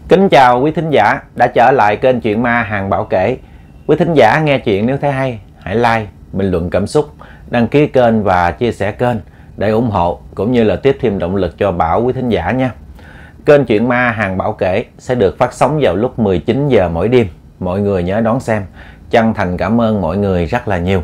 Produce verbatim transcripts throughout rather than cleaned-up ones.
Kính chào quý thính giả đã trở lại kênh Chuyện Ma Hàng Bảo Kể. Quý thính giả nghe chuyện nếu thấy hay, hãy like, bình luận cảm xúc, đăng ký kênh và chia sẻ kênh để ủng hộ cũng như là tiếp thêm động lực cho Bảo quý thính giả nha. Kênh Chuyện Ma Hàng Bảo Kể sẽ được phát sóng vào lúc mười chín giờ mỗi đêm. Mọi người nhớ đón xem. Chân thành cảm ơn mọi người rất là nhiều.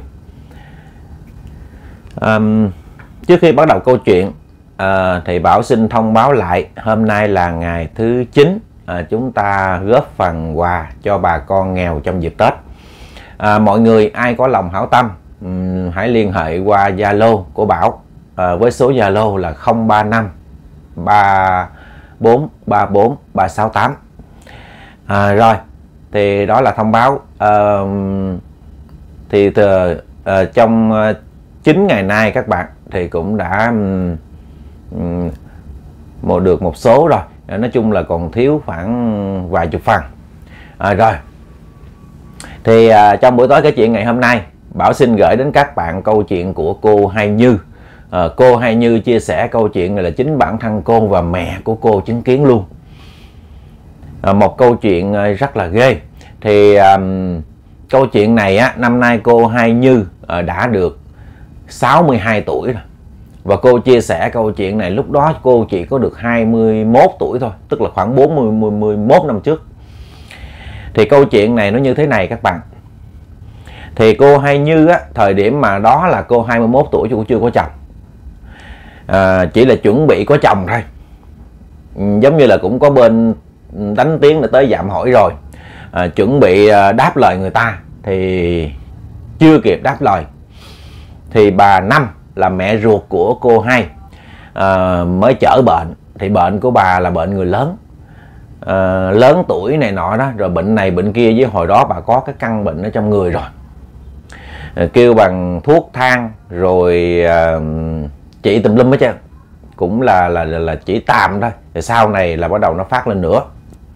Um, trước khi bắt đầu câu chuyện uh, thì Bảo xin thông báo lại hôm nay là ngày thứ chín. À, chúng ta góp phần quà cho bà con nghèo trong dịp Tết. À, mọi người ai có lòng hảo tâm um, hãy liên hệ qua Zalo của Bảo à, với số Zalo là không ba năm ba bốn ba bốn ba sáu tám. À, rồi thì đó là thông báo. À, thì từ, à, trong chín ngày nay các bạn thì cũng đã um, một được một số rồi. Nói chung là còn thiếu khoảng vài chục phần. À, rồi thì à, trong buổi tối kể chuyện ngày hôm nay, Bảo xin gửi đến các bạn câu chuyện của cô Hai Như. à, Cô Hai Như chia sẻ câu chuyện này là chính bản thân cô và mẹ của cô chứng kiến luôn. à, Một câu chuyện rất là ghê. Thì à, câu chuyện này á, năm nay cô Hai Như à, đã được sáu mươi hai tuổi rồi. Và cô chia sẻ câu chuyện này lúc đó cô chỉ có được hai mươi mốt tuổi thôi, tức là khoảng bốn mươi mốt năm trước. Thì câu chuyện này nó như thế này các bạn. Thì cô Hai Như á, thời điểm mà đó là cô hai mươi mốt tuổi, cô chưa có chồng. À, chỉ là chuẩn bị có chồng thôi. Giống như là cũng có bên đánh tiếng để tới dạm hỏi rồi. À, chuẩn bị đáp lời người ta thì chưa kịp đáp lời thì bà Năm là mẹ ruột của cô Hai à, mới chở bệnh. Thì bệnh của bà là bệnh người lớn, à, lớn tuổi này nọ đó, rồi bệnh này bệnh kia, với hồi đó bà có cái căn bệnh ở trong người rồi. à, Kêu bằng thuốc thang rồi à, chỉ tùm lum hết trơn, cũng là, là là là chỉ tạm thôi. Rồi sau này là bắt đầu nó phát lên nữa.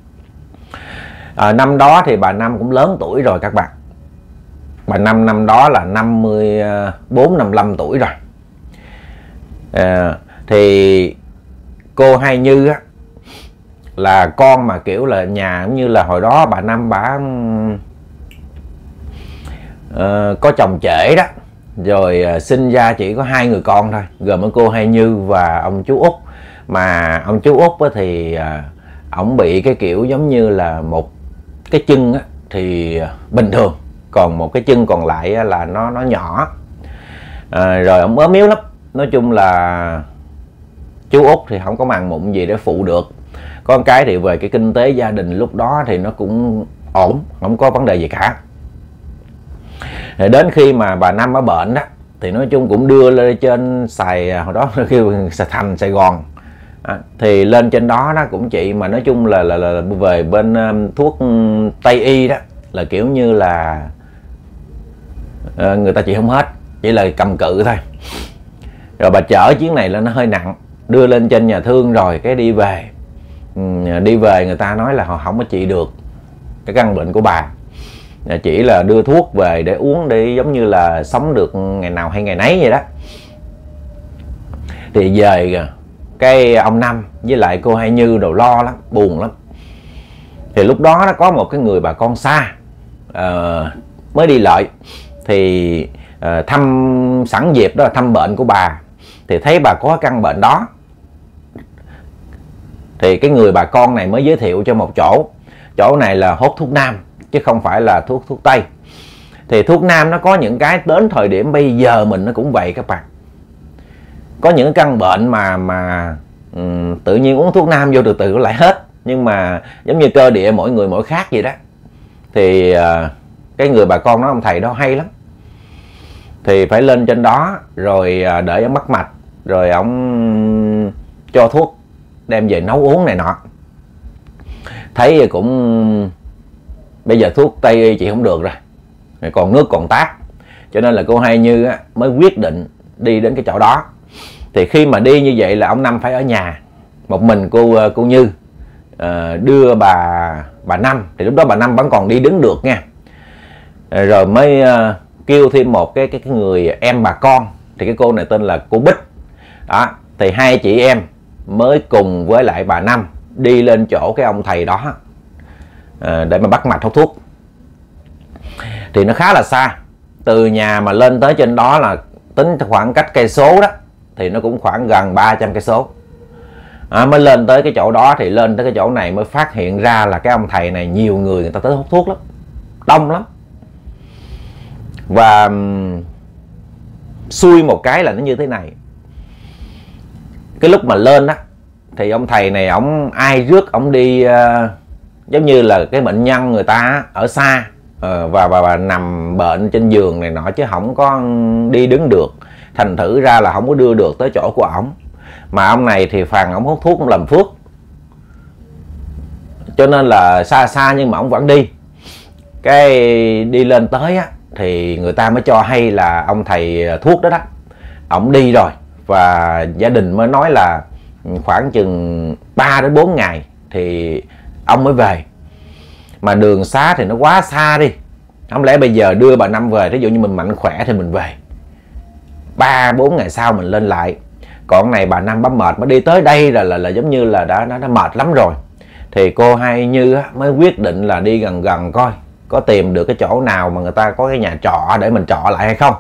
à, Năm đó thì bà Năm cũng lớn tuổi rồi các bạn. Bà Năm năm đó là năm mươi bốn năm mươi lăm tuổi rồi. À, thì cô Hai Như á, là con mà kiểu là nhà cũng như là hồi đó bà Năm bà uh, có chồng trễ đó, rồi uh, sinh ra chỉ có hai người con thôi, gồm có cô Hai Như và ông chú Út. Mà ông chú Út á, thì uh, ổng bị cái kiểu giống như là một cái chân á, thì uh, bình thường, còn một cái chân còn lại á, là nó nó nhỏ. À, rồi ông ốm yếu lắm. Nói chung là chú Út thì không có màng mụn gì để phụ được. Con cái thì về cái kinh tế gia đình lúc đó thì nó cũng ổn, không có vấn đề gì cả. Rồi đến khi mà bà Năm ở bệnh đó thì nói chung cũng đưa lên trên Sài, hồi đó kêu Sài Thành, Sài Gòn. À, thì lên trên đó đó cũng chị, mà nói chung là là, là về bên um, thuốc Tây y đó là kiểu như là uh, người ta trị không hết, chỉ là cầm cự thôi. Rồi bà chở chuyến này là nó hơi nặng, đưa lên trên nhà thương rồi cái đi về. ừ, Đi về người ta nói là họ không có trị được cái căn bệnh của bà, chỉ là đưa thuốc về để uống để giống như là sống được ngày nào hay ngày nấy vậy đó. Thì về cái ông Năm với lại cô Hai Như đồ lo lắm, buồn lắm. Thì lúc đó nó có một cái người bà con xa uh, mới đi lợi. Thì uh, thăm sẵn dịp đó là thăm bệnh của bà, thì thấy bà có căn bệnh đó. Thì cái người bà con này mới giới thiệu cho một chỗ. Chỗ này là hốt thuốc nam chứ không phải là thuốc thuốc Tây. Thì thuốc nam nó có những cái đến thời điểm bây giờ mình nó cũng vậy các bạn. Có những căn bệnh mà mà um, tự nhiên uống thuốc nam vô từ từ nó lại hết. Nhưng mà giống như cơ địa mỗi người mỗi khác vậy đó. Thì uh, cái người bà con đó, ông thầy đó hay lắm. Thì phải lên trên đó rồi uh, để ông bắt mạch, rồi ông cho thuốc đem về nấu uống này nọ. Thấy cũng bây giờ thuốc Tây y chị không được rồi, còn nước còn tát. Cho nên là cô Hai Như á, mới quyết định đi đến cái chỗ đó. Thì khi mà đi như vậy là ông Năm phải ở nhà một mình cô cô Như uh, đưa bà bà Năm. Thì lúc đó bà Năm vẫn còn đi đứng được nha. Rồi mới uh, kêu thêm một cái, cái cái người em bà con. Thì cái cô này tên là cô Bích đó. Thì hai chị em mới cùng với lại bà Năm đi lên chỗ cái ông thầy đó à, để mà bắt mạch hút thuốc. Thì nó khá là xa, từ nhà mà lên tới trên đó là tính khoảng cách cây số đó thì nó cũng khoảng gần ba trăm cây số. À, mới lên tới cái chỗ đó thì lên tới cái chỗ này mới phát hiện ra là cái ông thầy này nhiều người người ta tới hút thuốc lắm, đông lắm. Và xui một cái là nó như thế này, cái lúc mà lên á thì ông thầy này ổng ai rước ổng đi uh, giống như là cái bệnh nhân người ta ở xa uh, và, và và nằm bệnh trên giường này nọ chứ không có đi đứng được, thành thử ra là không có đưa được tới chỗ của ổng. Mà ông này thì phàn ổng hút thuốc cũng làm phước, cho nên là xa xa nhưng mà ổng vẫn đi. Cái đi lên tới á thì người ta mới cho hay là ông thầy thuốc đó đó ổng đi rồi, và gia đình mới nói là khoảng chừng ba đến bốn ngày thì ông mới về. Mà đường xá thì nó quá xa đi, không lẽ bây giờ đưa bà Năm về, ví dụ như mình mạnh khỏe thì mình về, ba bốn ngày sau mình lên lại. Còn này bà Năm bấm mệt mới đi tới đây là là, là giống như là đã, đã đã mệt lắm rồi. Thì cô Hai Như á, mới quyết định là đi gần gần coi có tìm được cái chỗ nào mà người ta có cái nhà trọ để mình trọ lại hay không.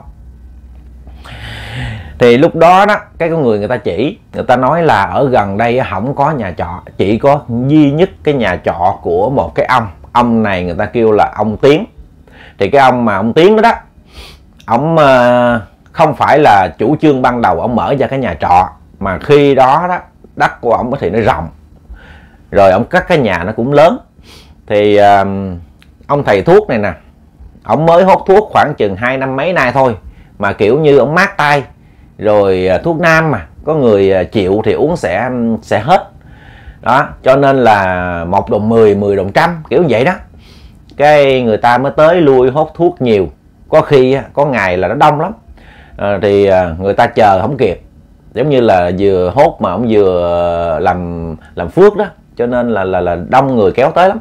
Thì lúc đó đó cái con người người ta chỉ, người ta nói là ở gần đây không có nhà trọ, chỉ có duy nhất cái nhà trọ của một cái ông. Ông này người ta kêu là ông Tiến. Thì cái ông mà ông Tiến đó đó, ông uh, không phải là chủ trương ban đầu ông mở ra cái nhà trọ, mà khi đó đó đất của ông thì nó rộng, rồi ông cất cái nhà nó cũng lớn. Thì uh, ông thầy thuốc này nè, ông mới hút thuốc khoảng chừng hai năm mấy nay thôi, mà kiểu như ông mát tay, rồi thuốc nam mà có người chịu thì uống sẽ sẽ hết đó, cho nên là một đồng mười, mười đồng trăm kiểu vậy đó. Cái người ta mới tới lui hút thuốc nhiều, có khi có ngày là nó đông lắm à, thì người ta chờ không kịp, giống như là vừa hốt mà ông vừa làm làm phước đó, cho nên là là là đông người kéo tới lắm.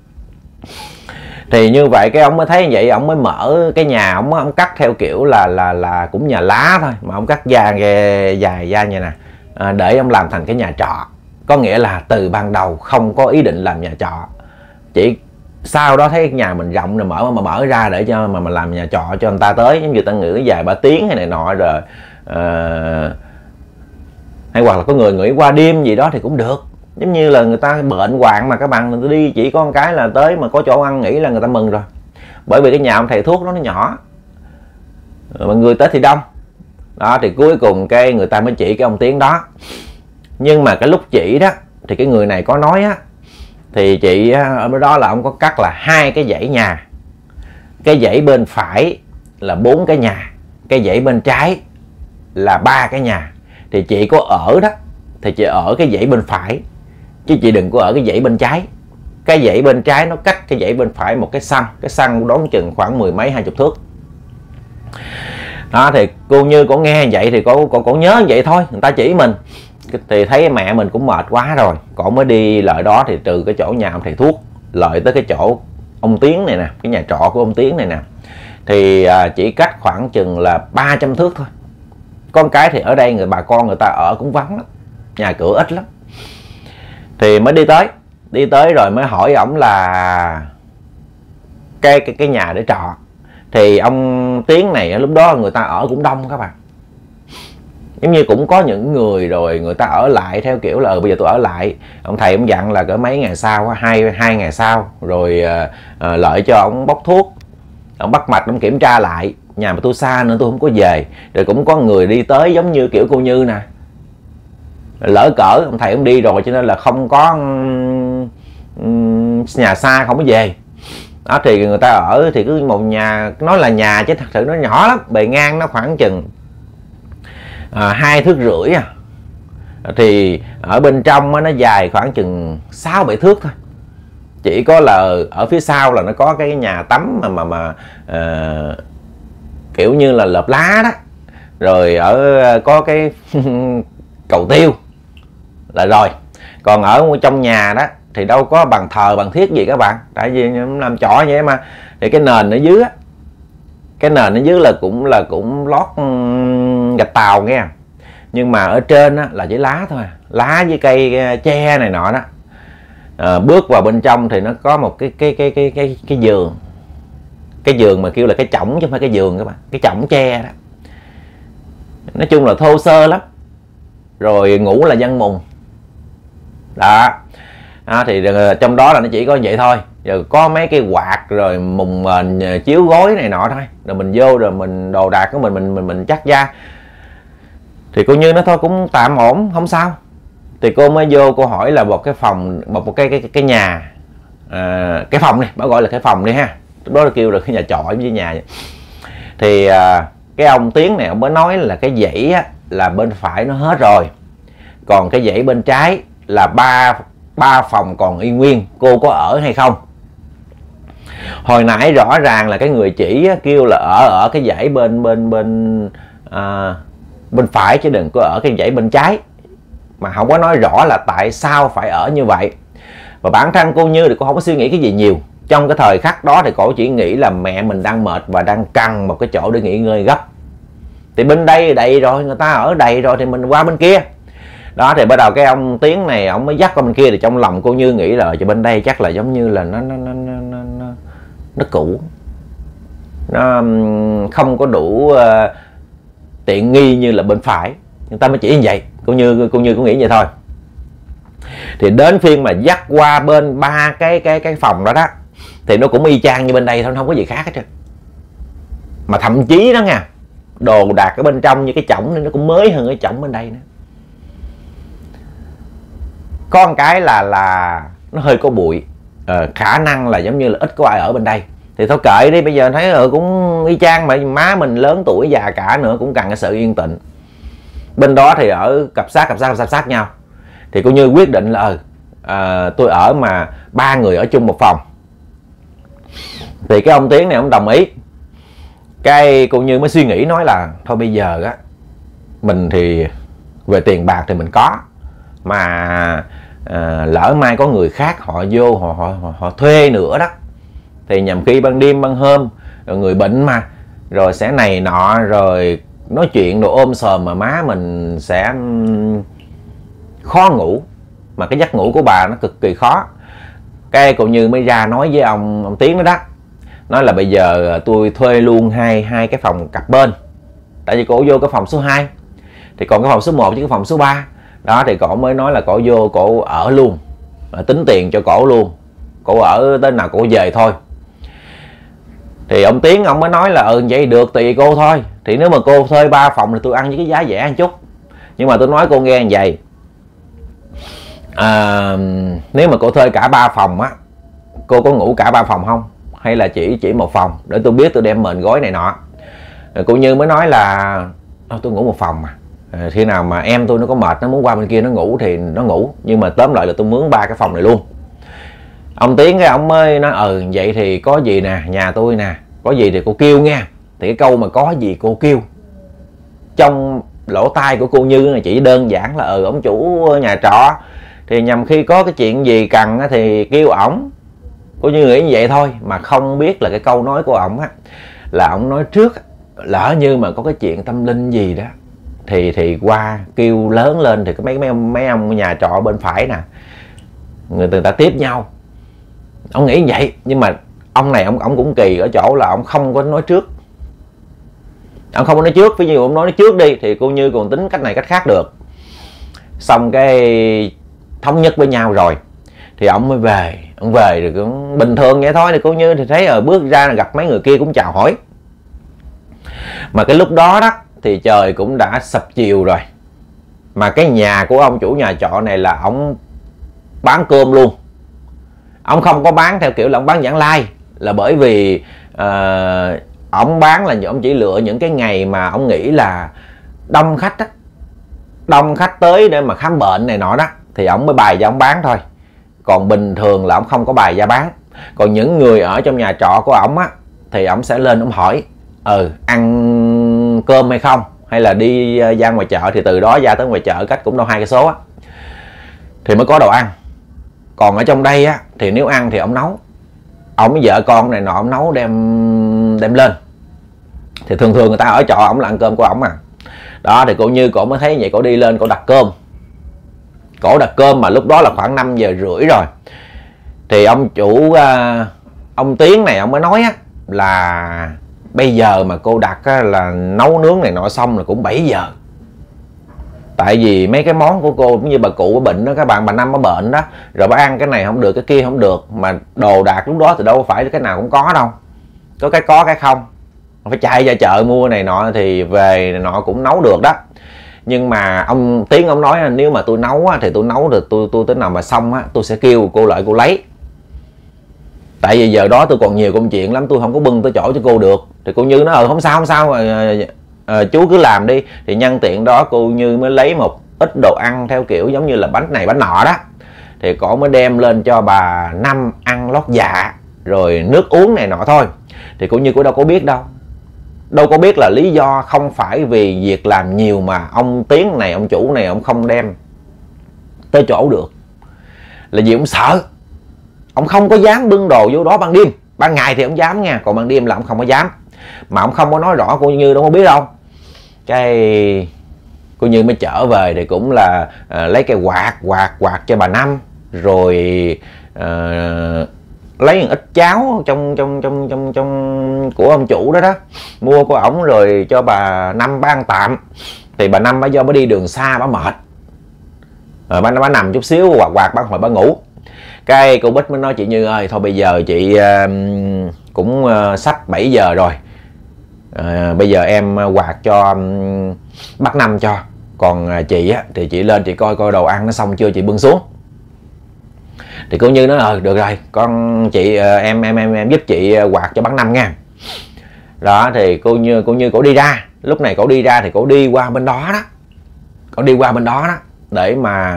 Thì như vậy cái ông mới thấy vậy, ông mới mở cái nhà, ông ông cắt theo kiểu là là là cũng nhà lá thôi, mà ông cắt da dài da như nè à, để ông làm thành cái nhà trọ. Có nghĩa là từ ban đầu không có ý định làm nhà trọ, chỉ sau đó thấy nhà mình rộng rồi mở mà mở ra để cho mà mình làm nhà trọ cho người ta tới, giống như ta nghĩ dài ba tiếng hay này nọ rồi uh, hay hoặc là có người nghĩ qua đêm gì đó thì cũng được. Giống như là người ta bệnh hoạn mà các bạn, người ta đi chỉ có một cái là tới mà có chỗ ăn nghỉ là người ta mừng rồi. Bởi vì cái nhà ông thầy thuốc đó nó nhỏ, mà người tới thì đông đó. Thì cuối cùng cái người ta mới chỉ cái ông Tiến đó. Nhưng mà cái lúc chỉ đó thì cái người này có nói á, thì chị ở đó là ông có cắt là hai cái dãy nhà, cái dãy bên phải là bốn cái nhà, cái dãy bên trái là ba cái nhà. Thì chị có ở đó thì chị ở cái dãy bên phải, chứ chị đừng có ở cái dãy bên trái. Cái dãy bên trái nó cách cái dãy bên phải một cái xăng, cái xăng đón chừng khoảng mười mấy hai chục thước đó. Thì cô Như có nghe vậy thì cô, cô, cô nhớ vậy thôi, người ta chỉ mình thì thấy mẹ mình cũng mệt quá rồi, cổ mới đi lại đó. Thì từ cái chỗ nhà ông thầy thuốc lợi tới cái chỗ ông Tiến này nè, cái nhà trọ của ông Tiến này nè, thì à, chỉ cách khoảng chừng là ba trăm thước thôi. Con cái thì ở đây người bà con người ta ở cũng vắng lắm, nhà cửa ít lắm. Thì mới đi tới, đi tới rồi mới hỏi ổng là cái cái cái nhà để trọ. Thì ông Tiến này lúc đó người ta ở cũng đông các bạn, giống như cũng có những người rồi người ta ở lại theo kiểu là ừ, bây giờ tôi ở lại. Ông thầy ông dặn là cỡ mấy ngày sau, hai hai ngày sau rồi uh, lợi cho ông bốc thuốc, ông bắt mạch, ông kiểm tra lại. Nhà mà tôi xa nên tôi không có về. Rồi cũng có người đi tới giống như kiểu cô Như nè, lỡ cỡ ông thầy ông đi rồi cho nên là không có um, nhà xa không có về đó. Thì người ta ở thì cứ một nhà, nói là nhà chứ thật sự nó nhỏ lắm, bề ngang nó khoảng chừng à, hai thước rưỡi à. Thì ở bên trong nó dài khoảng chừng sáu bảy thước thôi. Chỉ có là ở phía sau là nó có cái nhà tắm mà mà mà uh, kiểu như là lợp lá đó, rồi ở có cái cầu tiêu là rồi. Còn ở trong nhà đó thì đâu có bàn thờ bàn thiết gì các bạn, tại vì làm trọ vậy mà. Thì cái nền ở dưới á, cái nền ở dưới là cũng là cũng lót gạch tàu nghe, nhưng mà ở trên á, là chỉ lá thôi, lá với cây tre này nọ đó. à, bước vào bên trong thì nó có một cái cái cái cái cái cái giường, cái giường mà kêu là cái chõng chứ không phải cái giường các bạn, cái chõng tre đó. Nói chung là thô sơ lắm, rồi ngủ là dân mùng đó. À, thì trong đó là nó chỉ có vậy thôi, rồi có mấy cái quạt rồi mùng mền chiếu gối này nọ thôi, rồi mình vô rồi mình đồ đạc của mình mình mình mình chắc da thì cô Như nó thôi cũng tạm ổn không sao. Thì cô mới vô cô hỏi là một cái phòng, một, một cái cái cái nhà à, cái phòng này bảo gọi là cái phòng đi ha, đó là kêu là cái nhà trọ với nhà vậy. Thì à, cái ông Tiến này ông mới nói là cái dãy á, là bên phải nó hết rồi, còn cái dãy bên trái là ba ba phòng còn y nguyên, cô có ở hay không? Hồi nãy rõ ràng là cái người chỉ á, kêu là ở ở cái dãy bên bên bên à, bên phải chứ đừng có ở cái dãy bên trái, mà không có nói rõ là tại sao phải ở như vậy. Và bản thân cô Như thì cô không có suy nghĩ cái gì nhiều. Trong cái thời khắc đó thì cô chỉ nghĩ là mẹ mình đang mệt và đang cần một cái chỗ để nghỉ ngơi gấp. Thì bên đây đầy rồi, người ta ở đầy rồi thì mình qua bên kia. Đó thì bắt đầu cái ông Tiến này ông mới dắt qua bên kia, thì trong lòng cô Như nghĩ là cho bên đây chắc là giống như là nó nó nó nó nó, nó, nó cũ, nó không có đủ uh, tiện nghi như là bên phải, người ta mới chỉ như vậy. Cô Như cô Như cũng nghĩ vậy thôi. Thì đến phiên mà dắt qua bên ba cái cái cái phòng đó đó thì nó cũng y chang như bên đây thôi, nó không có gì khác hết trơn. Mà thậm chí đó nha, đồ đạc ở bên trong như cái chõng nên nó cũng mới hơn cái chõng bên đây nữa. Có một cái là là nó hơi có bụi, ờ, khả năng là giống như là ít có ai ở bên đây. Thì thôi kệ đi, bây giờ thấy ừ, cũng y chang mà má mình lớn tuổi già cả nữa cũng cần cái sự yên tĩnh. Bên đó thì ở cặp sát cặp sát cặp sát, sát nhau. Thì cô Như quyết định là ừ, à, tôi ở mà ba người ở chung một phòng. Thì cái ông Tiến này ông đồng ý. Cái cô Như mới suy nghĩ nói là thôi bây giờ á, mình thì về tiền bạc thì mình có, mà à, lỡ mai có người khác họ vô họ, họ, họ, họ thuê nữa đó, thì nhằm khi ban đêm ban hôm rồi người bệnh mà, rồi sẽ này nọ rồi nói chuyện đồ ôm sòm mà má mình sẽ khó ngủ, mà cái giấc ngủ của bà nó cực kỳ khó. Cái cô Như mới ra nói với ông ông Tiến đó đó, nói là bây giờ tôi thuê luôn hai hai cái phòng cặp bên, tại vì cổ vô cái phòng số hai thì còn cái phòng số một với cái phòng số ba đó. Thì cổ mới nói là cổ vô cổ ở luôn, tính tiền cho cổ luôn, cổ ở tới nào cổ về thôi. Thì ông Tiến ông mới nói là ừ vậy được, tùy cô thôi. Thì nếu mà cô thuê ba phòng thì tôi ăn với cái giá rẻ một chút, nhưng mà tôi nói cô nghe như vậy, à, nếu mà cô thuê cả ba phòng á, cô có ngủ cả ba phòng không, hay là chỉ chỉ một phòng để tôi biết tôi đem mền gối này nọ. Rồi cô Như mới nói là tôi ngủ một phòng mà, à, khi nào mà em tôi nó có mệt nó muốn qua bên kia nó ngủ thì nó ngủ, nhưng mà tóm lại là tôi mướn ba cái phòng này luôn. Ông Tiến cái ông mới nói ừ vậy thì có gì nè, nhà tôi nè, có gì thì cô kêu nha. Thì cái câu mà có gì cô kêu trong lỗ tai của cô Như là chỉ đơn giản là ừ ông chủ nhà trọ thì nhằm khi có cái chuyện gì cần thì kêu ổng. Cô Như nghĩ như vậy thôi, mà không biết là cái câu nói của ổng á là ổng nói trước lỡ như mà có cái chuyện tâm linh gì đó thì thì qua kêu lớn lên thì có mấy mấy mấy ông nhà trọ bên phải nè, người ta tiếp nhau. Ông nghĩ như vậy, nhưng mà ông này ông ông cũng kỳ ở chỗ là ông không có nói trước. Ông không có nói trước, ví dụ ông nói trước đi thì cô Như còn tính cách này cách khác được. Xong cái thống nhất với nhau rồi thì ông mới về. Ông về rồi cũng bình thường vậy thôi. Thì cô Như thì thấy ở bước ra là gặp mấy người kia cũng chào hỏi. Mà cái lúc đó đó thì trời cũng đã sập chiều rồi. Mà cái nhà của ông chủ nhà trọ này là ông bán cơm luôn. Ông không có bán theo kiểu là ông bán vãng lai, là bởi vì uh, ông bán là ông chỉ lựa những cái ngày mà ông nghĩ là đông khách á, đông khách tới để mà khám bệnh này nọ đó thì ông mới bày ra ông bán thôi. Còn bình thường là ông không có bày ra bán. Còn những người ở trong nhà trọ của ông á thì ông sẽ lên ông hỏi ừ ăn cơm hay không, hay là đi ra ngoài chợ, thì từ đó ra tới ngoài chợ cách cũng đâu hai cây số á thì mới có đồ ăn. Còn ở trong đây á thì nếu ăn thì ông nấu, ông với vợ con này nọ ông nấu đem đem lên. Thì thường thường người ta ở trọ ông là ăn cơm của ổng mà. Đó thì cô Như cổ mới thấy vậy, cổ đi lên cổ đặt cơm. Cổ đặt cơm mà lúc đó là khoảng năm giờ rưỡi rồi. Thì ông chủ à, ông Tiến này ông mới nói á, là bây giờ mà cô đặt á, là nấu nướng này nọ xong là cũng bảy giờ. Tại vì mấy cái món của cô cũng như bà cụ có bệnh đó các bạn, bà Năm có bệnh đó, rồi bà ăn cái này không được cái kia không được, mà đồ đạc lúc đó thì đâu phải cái nào cũng có đâu, có cái có cái không, phải chạy ra chợ mua này nọ thì về này nọ cũng nấu được đó. Nhưng mà ông Tiến ông nói nếu mà tôi nấu á, thì tôi nấu được tôi tôi tới nào mà xong á tôi sẽ kêu cô lại cô lấy. Tại vì giờ đó tôi còn nhiều công chuyện lắm, tôi không có bưng tới chỗ cho cô được. Thì cô Như nói ờ không sao không sao à, à, chú cứ làm đi. Thì nhân tiện đó cô Như mới lấy một ít đồ ăn theo kiểu giống như là bánh này bánh nọ đó, thì cổ mới đem lên cho bà Năm ăn lót dạ rồi nước uống này nọ thôi. Thì cô Như cô đâu có biết đâu, đâu có biết là lý do không phải vì việc làm nhiều mà ông Tiến này, ông chủ này ông không đem tới chỗ được, là vì ông sợ. Ông không có dám bưng đồ vô đó ban đêm. Ban ngày thì ông dám nha, còn ban đêm là ông không có dám. Mà ông không có nói rõ, cô Như đâu có biết đâu. Cái cô Như mới trở về thì cũng là uh, lấy cái quạt quạt quạt cho bà Năm, rồi uh, lấy một ít cháo trong trong trong trong trong của ông chủ đó đó, mua của ổng rồi cho bà Năm ban tạm. Thì bà Năm bà do bà đi đường xa bà mệt, rồi bà, bà nằm chút xíu quạt quạt bà hồi bà ngủ. Cái cô Bích mới nói chị Như ơi thôi bây giờ chị uh, cũng uh, sắp bảy giờ rồi, uh, bây giờ em quạt cho um, bác Năm cho, còn uh, chị á thì chị lên chị coi coi đồ ăn nó xong chưa chị bưng xuống. Thì cô Như nói ờ được rồi con chị uh, em em em em giúp chị quạt cho bác Năm nha. Đó thì cô Như cô Như cổ đi ra, lúc này cổ đi ra thì cổ đi qua bên đó đó, cổ đi qua bên đó đó để mà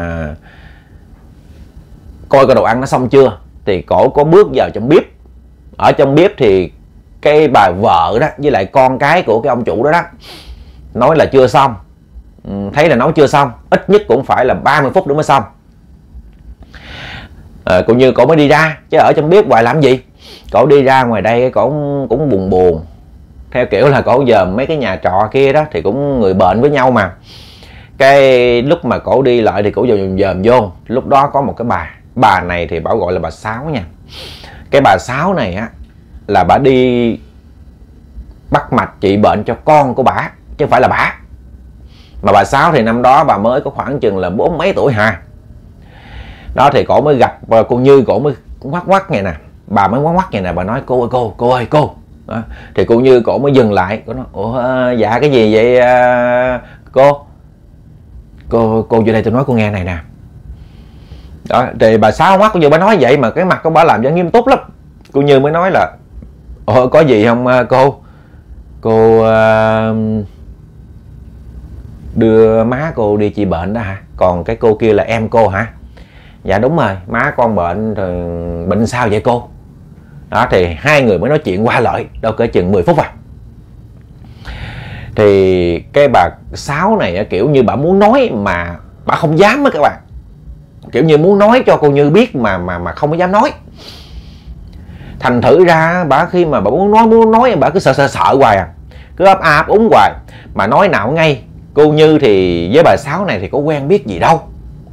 coi coi đồ ăn nó xong chưa. Thì cổ có bước vào trong bếp. Ở trong bếp thì cái bà vợ đó với lại con cái của cái ông chủ đó đó nói là chưa xong, thấy là nấu chưa xong, ít nhất cũng phải là ba mươi phút nữa mới xong. À, cũng như cổ mới đi ra, chứ ở trong bếp hoài làm gì. Cổ đi ra ngoài đây cổ cũng buồn buồn, theo kiểu là cổ giờ mấy cái nhà trọ kia đó thì cũng người bệnh với nhau mà. Cái lúc mà cổ đi lại thì cổ dòm dòm vô, lúc đó có một cái bà bà này thì bảo gọi là bà Sáu nha. Cái bà Sáu này á là bà đi bắt mạch trị bệnh cho con của bà chứ không phải là bà. Mà bà Sáu thì năm đó bà mới có khoảng chừng là bốn mấy tuổi hà. Đó thì cổ mới gặp cô Như, cổ mới ngoắc ngoắc này nè, bà mới ngoắc ngoắc này nè, bà nói cô ơi cô cô ơi cô. Đó. Thì cô Như cổ mới dừng lại, cổ nói ủa dạ cái gì vậy cô cô cô vô đây tôi nói cô nghe này nè. Đó thì bà Sáu mắt cô Như bà nói vậy mà cái mặt của bà làm cho nghiêm túc lắm. Cô Như mới nói là ồ có gì không cô cô uh, đưa má cô đi trị bệnh đó hả, còn cái cô kia là em cô hả? Dạ đúng rồi, má con bệnh rồi, bệnh sao vậy cô? Đó thì hai người mới nói chuyện qua lại đâu cỡ chừng mười phút à. Thì cái bà Sáu này kiểu như bà muốn nói mà bà không dám á các bạn, kiểu như muốn nói cho cô Như biết mà mà mà không có dám nói. Thành thử ra bà khi mà bà muốn nói muốn nói bà cứ sợ sợ sợ hoài à, cứ ấp a ấp úng hoài mà nói nào ngay. Cô Như thì với bà Sáu này thì có quen biết gì đâu,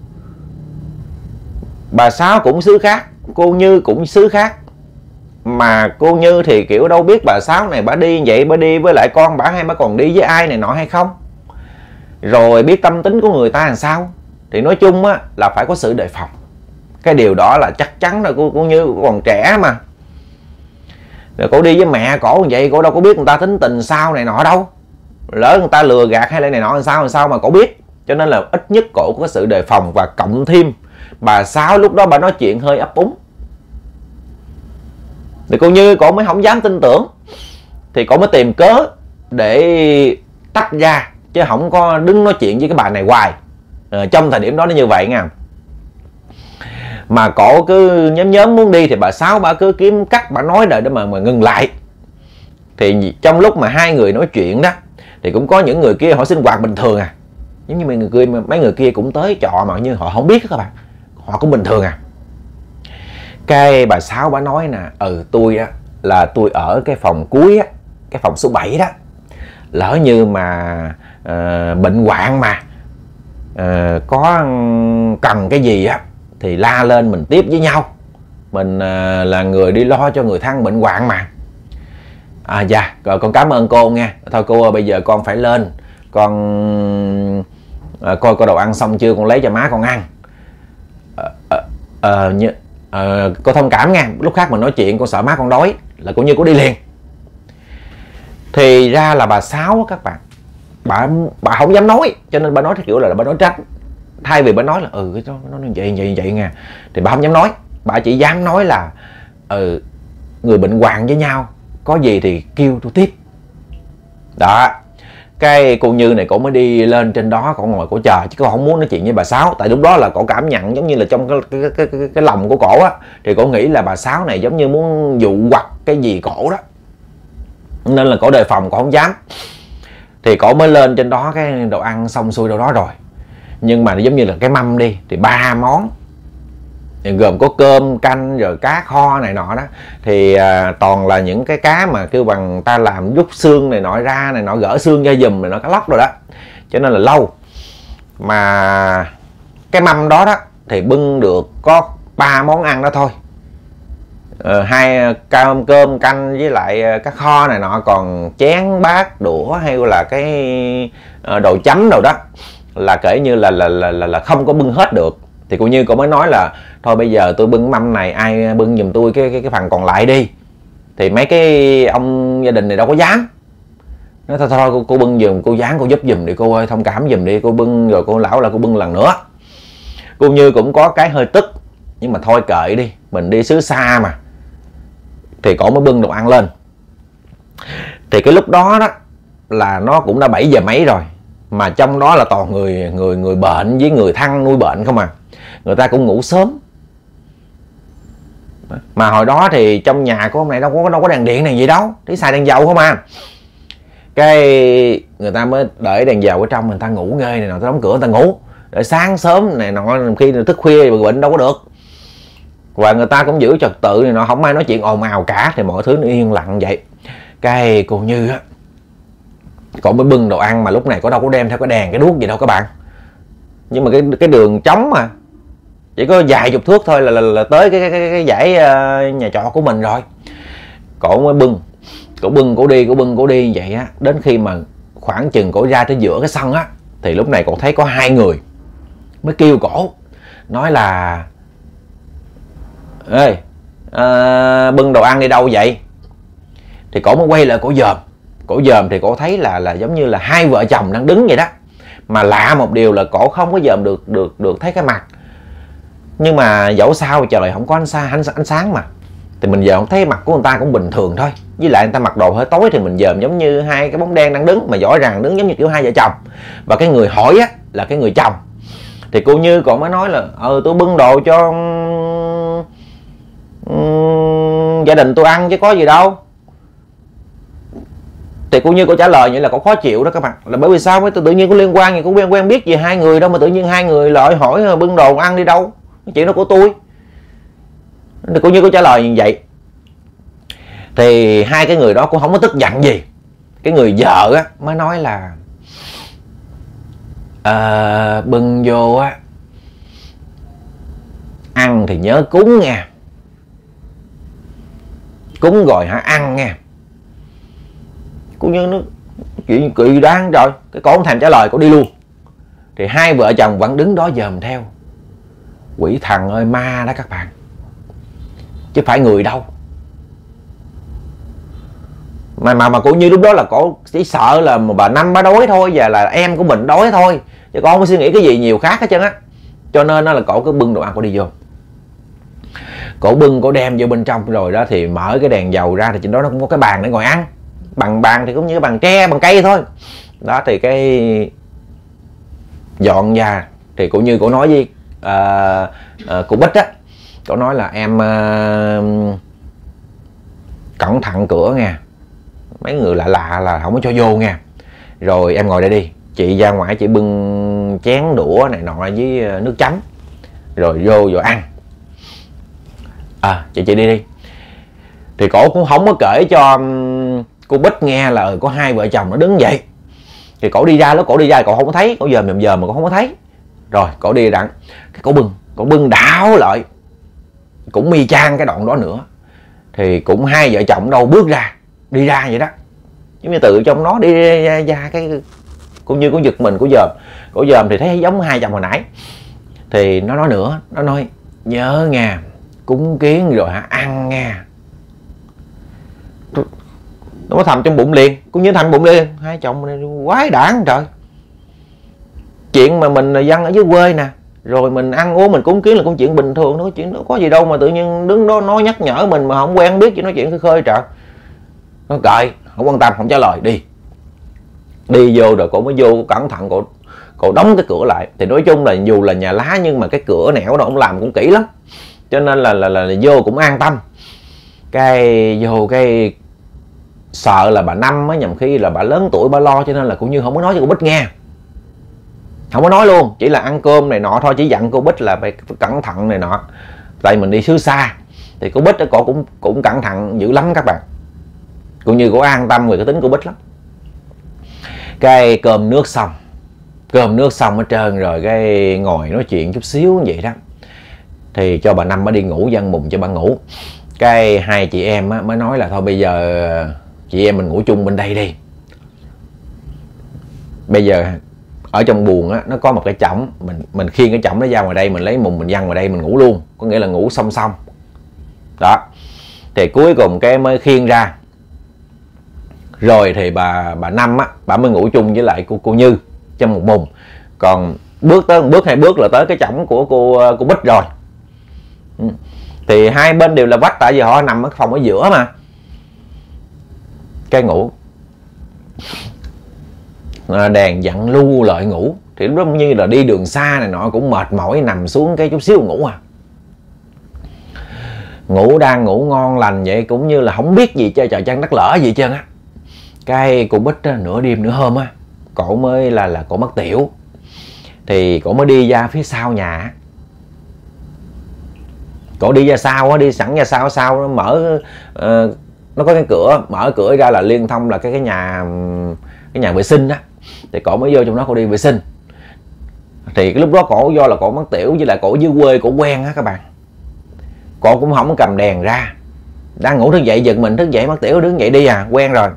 bà Sáu cũng xứ khác, cô Như cũng xứ khác. Mà cô Như thì kiểu đâu biết bà Sáu này bà đi vậy, bà đi với lại con bà hay bà còn đi với ai này nọ hay không, rồi biết tâm tính của người ta làm sao. Thì nói chung á là phải có sự đề phòng, cái điều đó là chắc chắn rồi. Cô, cô Như còn trẻ mà, rồi cổ đi với mẹ cổ vậy, cổ đâu có biết người ta tính tình sao này nọ đâu, lỡ người ta lừa gạt hay là này nọ làm sao làm sao mà cổ biết. Cho nên là ít nhất cổ có sự đề phòng, và cộng thêm bà Sáu lúc đó bà nói chuyện hơi ấp úng thì cô Như cổ mới không dám tin tưởng, thì cổ mới tìm cớ để tách ra, chứ không có đứng nói chuyện với cái bà này hoài. À, trong thời điểm đó nó như vậy nha. Mà cổ cứ nhóm nhóm muốn đi thì bà Sáu bà cứ kiếm cách bà nói để mà mà ngừng lại. Thì trong lúc mà hai người nói chuyện đó thì cũng có những người kia họ sinh hoạt bình thường à, giống như mấy người kia, mấy người kia cũng tới trọ mà như họ không biết các bạn, họ cũng bình thường à. Cái bà Sáu bà nói nè, ừ tôi á là tôi ở cái phòng cuối á, cái phòng số bảy đó, lỡ như mà uh, bệnh hoạn mà uh, có cần cái gì á thì la lên mình tiếp với nhau. mình à, là người đi lo cho người thân bệnh hoạn mà. À dạ, rồi con cảm ơn cô nha. Thôi cô ơi, bây giờ con phải lên, con à, coi coi đồ ăn xong chưa, con lấy cho má con ăn. à, à, à, như, à, cô thông cảm nha, lúc khác mình nói chuyện con sợ má con đói, là cũng như cô đi liền. Thì ra là bà Sáu các bạn, bà bà không dám nói, cho nên bà nói theo kiểu là bà nói trách. Thay vì bà nói là ừ cái nó nó vậy vậy vậy nha, thì bà không dám nói, bà chỉ dám nói là ừ người bệnh hoạn với nhau, có gì thì kêu tôi tiếp. Đó, cái cô Như này cổ mới đi lên trên đó, cổ ngồi cổ chờ, chứ cô không muốn nói chuyện với bà Sáu. Tại lúc đó là cổ cảm nhận giống như là trong cái cái cái cái, cái lòng của cổ á, thì cổ nghĩ là bà Sáu này giống như muốn dụ hoặc cái gì cổ đó, nên là cổ đề phòng, cổ không dám. Thì cổ mới lên trên đó, cái đồ ăn xong xuôi đâu đó rồi, nhưng mà giống như là cái mâm đi thì ba món gồm có cơm canh rồi cá kho này nọ đó, thì à, toàn là những cái cá mà kêu bằng ta làm rút xương này nọ ra này nọ, gỡ xương ra giùm này nọ, cá lóc rồi đó, cho nên là lâu. Mà cái mâm đó đó thì bưng được có ba món ăn đó thôi, ờ, hai cơm cơm canh với lại cá kho này nọ, còn chén bát đũa hay là cái đồ chấm đâu đó là kể như là là là là, là không có bưng hết được. Thì cô Như cô mới nói là thôi bây giờ tôi bưng mâm này, ai bưng giùm tôi cái cái cái phần còn lại đi. Thì mấy cái ông gia đình này đâu có dám. Nói thôi thôi cô, cô bưng giùm, cô dán cô giúp giùm đi cô ơi, thông cảm giùm đi, cô bưng. Rồi cô lão là cô bưng lần nữa. Cô Như cũng có cái hơi tức, nhưng mà thôi kệ đi, mình đi xứ xa mà. Thì cổ mới bưng đồ ăn lên. Thì cái lúc đó đó là nó cũng đã bảy giờ mấy rồi, mà trong đó là toàn người người người bệnh với người thân nuôi bệnh không à, người ta cũng ngủ sớm. Mà hồi đó thì trong nhà của ông này đâu có đâu có đèn điện này gì đâu, tí xài đèn dầu không à. Cái người ta mới để đèn dầu ở trong, người ta ngủ nghê này nọ, ta đóng cửa người ta ngủ, để sáng sớm này nọ, khi thức khuya bệnh đâu có được. Và người ta cũng giữ trật tự này nọ, không ai nói chuyện ồn ào cả, thì mọi thứ nó yên lặng vậy. Cái cô Như á, cậu mới bưng đồ ăn, mà lúc này có đâu có đem theo cái đèn cái đuốc gì đâu các bạn, nhưng mà cái cái đường trống mà chỉ có vài chục thước thôi là, là, là tới cái, cái, cái, cái dãy uh, nhà trọ của mình rồi. Cổ mới bưng, cổ bưng cổ đi, cổ bưng cổ đi vậy á, đến khi mà khoảng chừng cổ ra tới giữa cái sân á, thì lúc này cổ thấy có hai người mới kêu cổ, nói là ê uh, bưng đồ ăn đi đâu vậy. Thì cổ mới quay lại cổ dòm, cổ dòm thì cổ thấy là là giống như là hai vợ chồng đang đứng vậy đó. Mà lạ một điều là cổ không có dòm được được được thấy cái mặt, nhưng mà dẫu sao trời không có ánh sáng, ánh, ánh sáng mà, thì mình dòm thấy mặt của người ta cũng bình thường thôi. Với lại người ta mặc đồ hơi tối thì mình dòm giống như hai cái bóng đen đang đứng, mà rõ ràng đứng giống như kiểu hai vợ chồng. Và cái người hỏi á là cái người chồng. Thì cô Như còn mới nói là ừ tôi bưng đồ cho um, gia đình tôi ăn chứ có gì đâu. Thì cô Như cô trả lời vậy là cô khó chịu đó các bạn, là bởi vì sao mới tự nhiên có liên quan gì, có quen quen biết gì hai người đâu mà tự nhiên hai người lại hỏi bưng đồ ăn đi đâu, cái chuyện đó của tôi. Thì cô Như cô trả lời như vậy. Thì hai cái người đó cũng không có tức giận gì. Cái người vợ á mới nói là à, bưng vô á ăn thì nhớ cúng nha, cúng rồi hả ăn nha. Cô Như nó chuyện kỳ đáng rồi, cái cổ không thèm trả lời, cổ đi luôn. Thì hai vợ chồng vẫn đứng đó dòm theo. Quỷ thần ơi ma đó các bạn, chứ phải người đâu. Mà mà mà cô Như lúc đó là cổ chỉ sợ là một bà Năm bà đói thôi, và là em của mình đói thôi, chứ con không có suy nghĩ cái gì nhiều khác hết trơn á. Cho nên nó là cổ cứ bưng đồ ăn cổ đi vô. Cổ bưng cổ đem vô bên trong rồi đó, thì mở cái đèn dầu ra, thì trên đó nó cũng có cái bàn để ngồi ăn. Bằng bàn thì cũng như bằng tre, bằng cây thôi. Đó thì cái dọn ra, thì cô Như cổ nói với uh, uh, cô Bích á, cổ nói là em uh, cẩn thận cửa nha, mấy người lạ lạ là không có cho vô nha. Rồi em ngồi đây đi, chị ra ngoài chị bưng chén đũa này nọ với nước chấm, rồi vô rồi ăn. À chị chị đi đi. Thì cổ cũng không có kể cho cô Bích nghe là có hai vợ chồng nó đứng vậy. Thì cổ đi ra, lúc cổ đi ra cổ không có thấy, cổ dòm dòm dòm mà cổ không có thấy. Rồi cổ đi đặng, cái cổ bưng, cổ bưng đảo lại cũng y chang cái đoạn đó nữa. Thì cũng hai vợ chồng đâu bước ra, đi ra vậy đó, giống như từ trong nó đi ra, ra cái cũng như có giật mình của dòm. Của dòm thì thấy giống hai chồng hồi nãy. Thì nó nói nữa, nó nói nhớ nha, cúng kiến rồi hả ăn nha. Nó mới thầm trong bụng liền, cũng như thầm bụng liền, hai chồng này quái đản trời. Chuyện mà mình dân ở dưới quê nè, rồi mình ăn uống mình cúng kiến là cũng chuyện bình thường, nó có chuyện nó có gì đâu mà tự nhiên đứng đó nói nhắc nhở mình mà không quen biết, chỉ nói chuyện khơi khơi trời. Nó kệ, không quan tâm, không trả lời, đi. Đi vô rồi cổ mới vô, cổ cẩn thận, cổ cổ đóng cái cửa lại. Thì nói chung là dù là nhà lá nhưng mà cái cửa nẻo đó ông làm cũng kỹ lắm, cho nên là là, là, là vô cũng an tâm. Cái vô cái sợ là bà Năm á, nhầm khi là bà lớn tuổi bà lo, cho nên là cũng như không có nói cho cô Bích nghe, không có nói luôn, chỉ là ăn cơm này nọ thôi, chỉ dặn cô Bích là phải cẩn thận này nọ, tại mình đi xứ xa. Thì cô Bích đó cổ cũng cũng cẩn thận dữ lắm các bạn, cũng như cổ an tâm về cái tính cô Bích lắm. Cái cơm nước xong, cơm nước xong hết trơn rồi, cái ngồi nói chuyện chút xíu như vậy đó, thì cho bà Năm mới đi ngủ, dân mùng cho bà ngủ. Cái hai chị em á, mới nói là thôi bây giờ chị em mình ngủ chung bên đây đi. Bây giờ ở trong buồng á, nó có một cái chõng, mình mình khiêng cái chõng nó ra ngoài đây, mình lấy mùng mình văng ngoài đây mình ngủ luôn, có nghĩa là ngủ song song đó. Thì cuối cùng cái mới khiêng ra, rồi thì bà bà Năm á, bà mới ngủ chung với lại cô cô Như trong một mùng. Còn bước tới một bước hai bước là tới cái chõng của cô cô Bích rồi. Thì hai bên đều là vách, tại vì họ nằm ở phòng ở giữa mà. Cái ngủ đèn dặn lu lợi ngủ. Thì lúc đó như là đi đường xa này nọ cũng mệt mỏi, nằm xuống cái chút xíu ngủ à. Ngủ đang ngủ ngon lành vậy, cũng như là không biết gì chơi trời trăng đất lỡ gì trơn á. Cái cô Bích á, nửa đêm nửa hôm á, cổ mới là là cổ mất tiểu. Thì cổ mới đi ra phía sau nhà. Cổ đi ra sau á, đi sẵn ra sau sau nó mở uh, nó có cái cửa, mở cửa ra là liên thông là cái cái nhà cái nhà vệ sinh á. Thì cổ mới vô trong đó cổ đi vệ sinh. Thì cái lúc đó cổ do là cổ mất tiểu, với lại cổ dưới quê cổ quen á các bạn, cổ cũng không cầm đèn ra, đang ngủ thức dậy giật mình thức dậy mất tiểu đứng dậy đi à, quen rồi,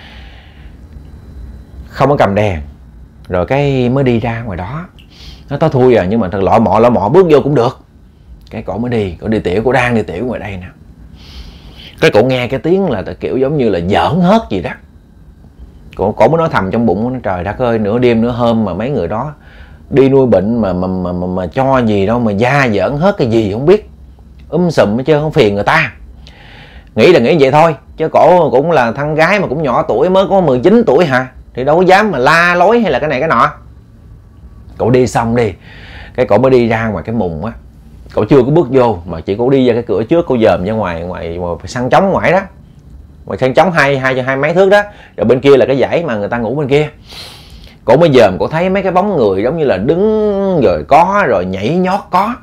không có cầm đèn. Rồi cái mới đi ra ngoài đó, nó tối thui à, nhưng mà thật lọ mọ lọ mọ bước vô cũng được. Cái cổ mới đi, cổ đi tiểu, cổ đang đi tiểu ngoài đây nè. Cái cổ nghe cái tiếng là kiểu giống như là giỡn hớt gì đó. Cổ, cổ mới nói thầm trong bụng, trời đất ơi, nửa đêm nửa hôm mà mấy người đó đi nuôi bệnh mà mà mà, mà, mà cho gì đâu mà da giỡn hớt cái gì không biết, um sùm hết trơn, không phiền người ta. Nghĩ là nghĩ vậy thôi, chứ cổ cũng là thằng gái mà cũng nhỏ tuổi, mới có mười chín tuổi hả, thì đâu có dám mà la lối hay là cái này cái nọ. Cổ đi xong đi, cái cổ mới đi ra ngoài cái mùng á. Cổ chưa có bước vô mà chỉ cổ đi ra cái cửa trước, cô dòm ra ngoài ngoài, ngoài săn trống ngoài đó, ngoài săn trống hai hai hai mấy thước đó, rồi bên kia là cái dãy mà người ta ngủ bên kia. Cổ mới dòm, cổ thấy mấy cái bóng người giống như là đứng rồi có, rồi nhảy nhót có,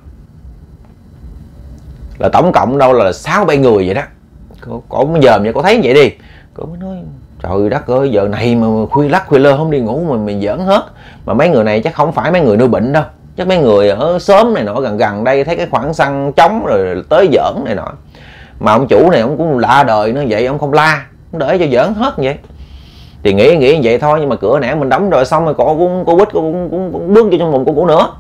là tổng cộng đâu là sáu bảy người vậy đó. Cổ, cổ mới dòm vậy, cổ thấy vậy đi, cổ mới nói trời đất ơi, giờ này mà khuya lắc khuya lơ không đi ngủ mà mình giỡn hết. Mà mấy người này chắc không phải mấy người nuôi bệnh đâu, chắc mấy người ở xóm này nọ gần gần đây thấy cái khoảng săn trống rồi tới giỡn này nọ. Mà ông chủ này ông cũng lạ đời nữa vậy, ông không la, ông để cho giỡn hết vậy. Thì nghĩ nghĩ như vậy thôi, nhưng mà cửa nãy mình đóng rồi, xong rồi cô cũng cô Bích cô cũng, cũng, cũng bước vô trong mùng cô ngủ nữa.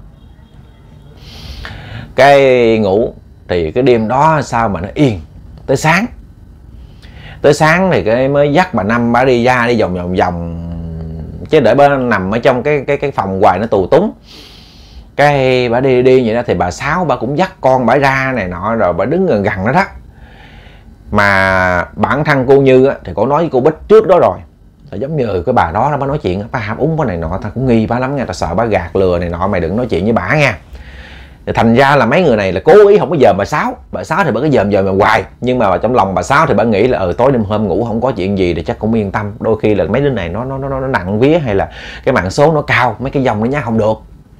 Cái ngủ thì cái đêm đó sao mà nó yên tới sáng. Tới sáng thì cái mới dắt bà Năm bà đi ra đi vòng vòng vòng, chứ để bà nằm ở trong cái cái cái phòng hoài nó tù túng. Cái bà đi đi vậy đó thì bà Sáu bà cũng dắt con bà ra này nọ, rồi bà đứng gần gần đó đó. Mà bản thân cô Như á, thì cô nói với cô Bích trước đó rồi, là giống như cái bà đó nó nói chuyện, bà hàm úng cái này nọ, ta cũng nghi bà lắm nha, ta sợ bà gạt lừa này nọ, mày đừng nói chuyện với bà nha. Thì thành ra là mấy người này là cố ý không có dòm bà Sáu. Bà Sáu thì bà cứ dòm dòm mà hoài, nhưng mà trong lòng bà Sáu thì bà nghĩ là ừ tối đêm hôm ngủ không có chuyện gì thì chắc cũng yên tâm. Đôi khi là mấy đứa này nó nó nó, nó nặng vía, hay là cái mạng số nó cao, mấy cái dòng nó nhá không được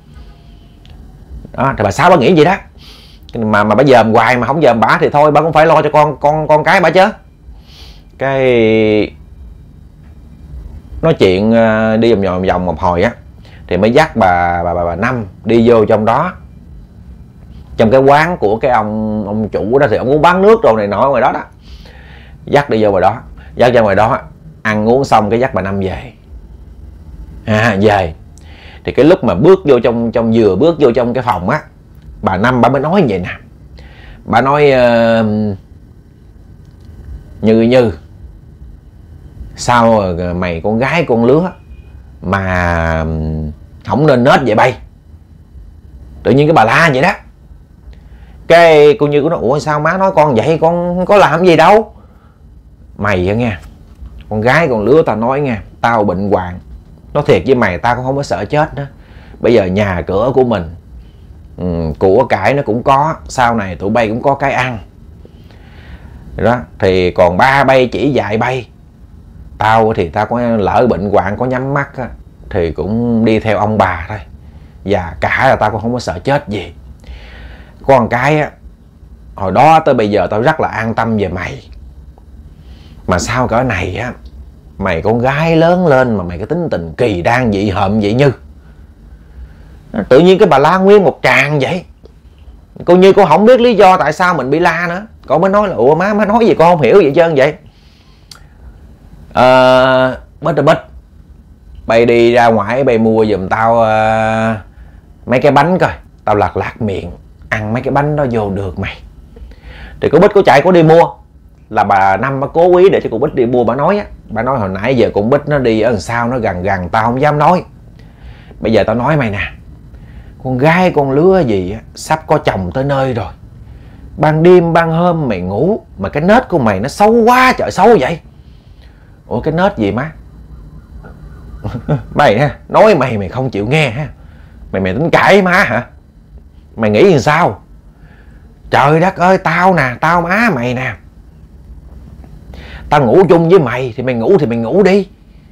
đó. Thì bà Sáu bà nghĩ vậy đó, mà mà bà dòm hoài mà không dòm bà thì thôi, bà cũng phải lo cho con con con cái bà chứ. Cái nói chuyện đi vòng vòng vòng một hồi á, thì mới dắt bà bà bà, bà Năm đi vô trong đó trong cái quán của cái ông ông chủ đó, thì ông muốn bán nước rồi này nọ ngoài đó đó, dắt đi vô ngoài đó, dắt ra ngoài đó ăn uống xong cái dắt bà Năm về. À, về thì cái lúc mà bước vô trong trong vừa bước vô trong cái phòng á, bà Năm bà mới nói vậy nè. Bà nói uh, Như Như, sao mày con gái con lứa mà không nên nết vậy bay? Tự nhiên cái bà la vậy đó. Cái cô Như của nó, ủa sao má nói con vậy, con không có làm gì đâu. Mày á nghe, con gái con lứa tao nói nghe, tao bệnh hoạn. Nói thiệt với mày, tao cũng không có sợ chết nữa. Bây giờ nhà cửa của mình, ừ, của cải nó cũng có, sau này tụi bay cũng có cái ăn đó. Thì còn ba bay chỉ dạy bay, tao thì tao có lỡ bệnh hoạn có nhắm mắt á, thì cũng đi theo ông bà thôi. Và cả là tao cũng không có sợ chết gì. Có một cái á, hồi đó tới bây giờ tao rất là an tâm về mày. Mà sao cỡ này á, mày con gái lớn lên mà mày cái tính tình kỳ đan dị hợm vậy Như. Tự nhiên cái bà la nguyên một tràng vậy. Cô Như cô không biết lý do tại sao mình bị la nữa. Cô mới nói là ủa má, má nói gì con không hiểu vậy trơn vậy. Ờ, Bích à Bích, bay đi ra ngoài bay mua giùm tao uh, mấy cái bánh coi, tao lạt lạt miệng ăn mấy cái bánh đó vô được mày. Thì cô Bích có chạy có đi mua. Là bà Năm bà cố ý để cho cô Bích đi mua. Bà nói á, bà nói hồi nãy giờ cô Bích nó đi ở đằng sau nó gần gần tao không dám nói. Bây giờ tao nói mày nè, con gái con lứa gì á, sắp có chồng tới nơi rồi. Ban đêm ban hôm mày ngủ mà cái nết của mày nó xấu quá trời xấu vậy. Ủa cái nết gì má? Mày ha, nói mày mày không chịu nghe ha. Mày mày tính cãi má hả? Mày nghĩ làm sao? Trời đất ơi, tao nè, tao má mày nè, tao ngủ chung với mày thì mày ngủ thì mày ngủ đi.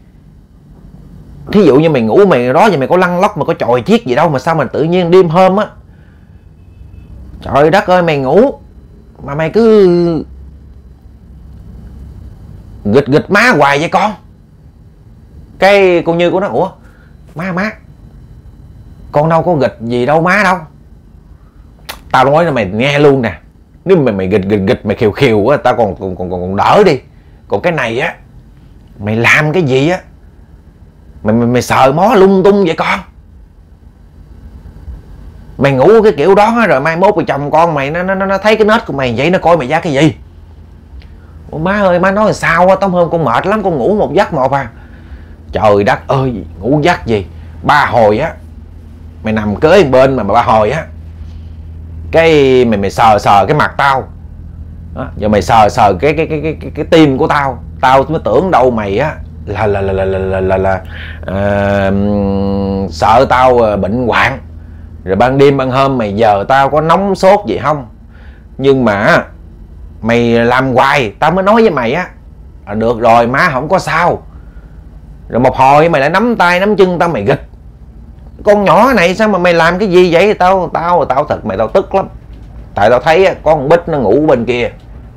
Thí dụ như mày ngủ mày đó giờ mày có lăn lóc mà có chòi chiếc gì đâu mà sao mà tự nhiên đêm hôm á, trời đất ơi mày ngủ mà mày cứ nghịch nghịch má hoài vậy con. Cái cô Như của nó, ủa má má con đâu có nghịch gì đâu má đâu. Tao nói là mày nghe luôn nè, nếu mày mày nghịch nghịch nghịch mày khiều khiều á, tao còn còn còn còn đỡ đi. Còn cái này á, mày làm cái gì á mày mày, mày sờ mó lung tung vậy con. Mày ngủ cái kiểu đó rồi mai mốt rồi chồng con mày nó nó nó thấy cái nết của mày vậy nó coi mày ra cái gì. Ủa má ơi, má nói là sao á, tối hôm con mệt lắm con ngủ một giấc một à. Trời đất ơi, ngủ giấc gì ba hồi á, mày nằm kế bên mà ba hồi á, cái mày mày sờ sờ cái mặt tao đó, giờ mày sờ sờ cái cái cái cái cái, cái tim của tao, tao mới tưởng đâu mày á là là là là là là, là, là uh, sợ tao bệnh hoạn. Rồi ban đêm ban hôm mày giờ tao có nóng sốt gì không. Nhưng mà mày làm hoài tao mới nói với mày á, à, được rồi má không có sao. Rồi một hồi mày lại nắm tay nắm chân tao mày nghịch. Con nhỏ này sao mà mày làm cái gì vậy? Tao tao tao thật mày tao tức lắm. Tại tao thấy á, có con Bích nó ngủ bên kia.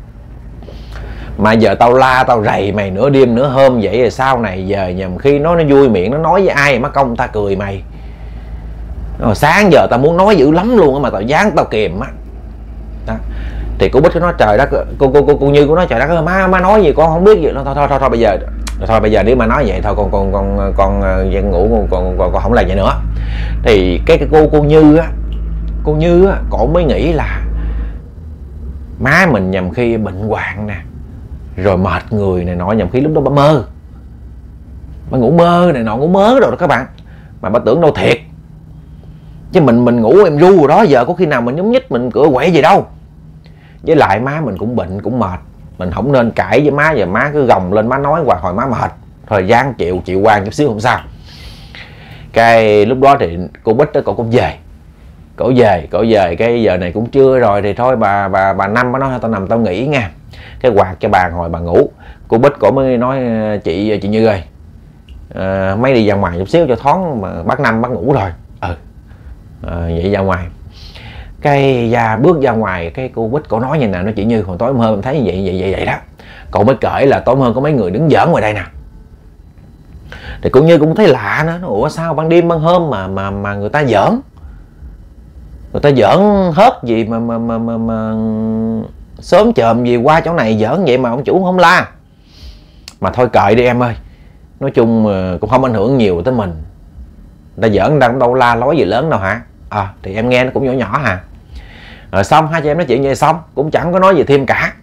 Mà giờ tao la tao rầy mày nửa đêm nửa hôm vậy rồi sau này giờ nhầm khi nó nó vui miệng nó nói với ai mà công ta cười mày. Rồi sáng giờ tao muốn nói dữ lắm luôn mà tao dán tao kìm á. Đó. Thì cô Bích nó trời đất, cô cô cô cô Như của nó trời đất ơi má má nói gì con không biết gì. Nó thôi thôi thôi, thôi bây giờ thôi bây giờ nếu mà nói vậy thôi con con con con dân ngủ con con, con con không làm vậy nữa. Thì cái cái cô cô Như á, cô Như á cổ mới nghĩ là má mình nhầm khi bệnh hoạn nè, rồi mệt người này nọ, nhầm khi lúc đó bà mơ, bà ngủ mơ này nọ, ngủ mớ rồi đó các bạn, mà bà tưởng đâu thiệt. Chứ mình mình ngủ em ru rồi đó, giờ có khi nào mình nhúng nhích mình cửa quậy gì đâu. Với lại má mình cũng bệnh cũng mệt, mình không nên cãi với má, giờ má cứ gồng lên má nói hoài hồi má mệt, thời gian chịu chịu quan chút xíu không sao. Cái lúc đó thì cô Bích đó, cô cũng về, cổ về cổ về cái giờ này cũng trưa rồi thì thôi bà bà bà Năm bà nói tao nằm tao nghỉ nha, cái quạt cho bà ngồi bà ngủ. Cô Bích cổ mới nói chị chị Như ơi, à, mấy đi ra ngoài chút xíu cho thoáng, mà bác Năm bác ngủ rồi. Ừ à, vậy ra ngoài. Cái ra bước ra ngoài cái cô Bích cổ nói như nào nó chị Như hồi tối hôm em thấy vậy vậy vậy vậy đó. Cậu mới kể là tối hôm có mấy người đứng giỡn ngoài đây nè. Thì cô Như cũng thấy lạ nữa, ủa sao ban đêm ban hôm mà mà mà người ta giỡn. người ta giỡn hết gì mà mà mà mà, mà sớm chờm gì qua chỗ này giỡn vậy mà ông chủ không la. Mà thôi kệ đi em ơi, nói chung cũng không ảnh hưởng nhiều tới mình, người ta giỡn người ta cũng đâu la lối gì lớn đâu hả. À thì em nghe nó cũng nhỏ nhỏ hà. Rồi xong hai chị em nói chuyện vậy xong cũng chẳng có nói gì thêm cả.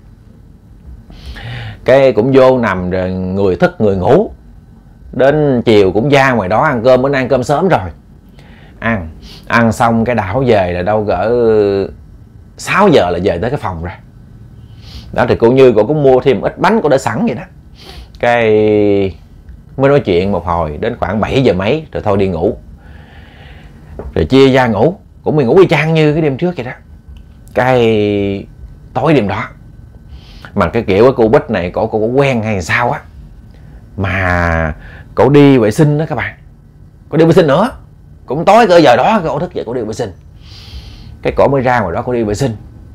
Cái cũng vô nằm rồi người thức người ngủ. Đến chiều cũng ra ngoài đó ăn cơm, bữa nay ăn cơm sớm rồi. Ăn ăn xong cái đảo về là đâu gỡ sáu giờ là về tới cái phòng rồi. Đó thì cô Như cô cũng mua thêm ít bánh cô đã sẵn vậy đó. Cái mới nói chuyện một hồi đến khoảng bảy giờ mấy rồi thôi đi ngủ. Rồi chia ra ngủ, cũng mình ngủ y chang như cái đêm trước vậy đó. Cái tối đêm đó mà cái kiểu cái cô Bích này cổ cô có quen hay sao á, mà cổ đi vệ sinh đó các bạn. Cổ đi vệ sinh nữa, cũng tối cỡ giờ đó cổ thức dậy cổ đi vệ sinh. Cái cổ mới ra ngoài đó cổ đi vệ sinh.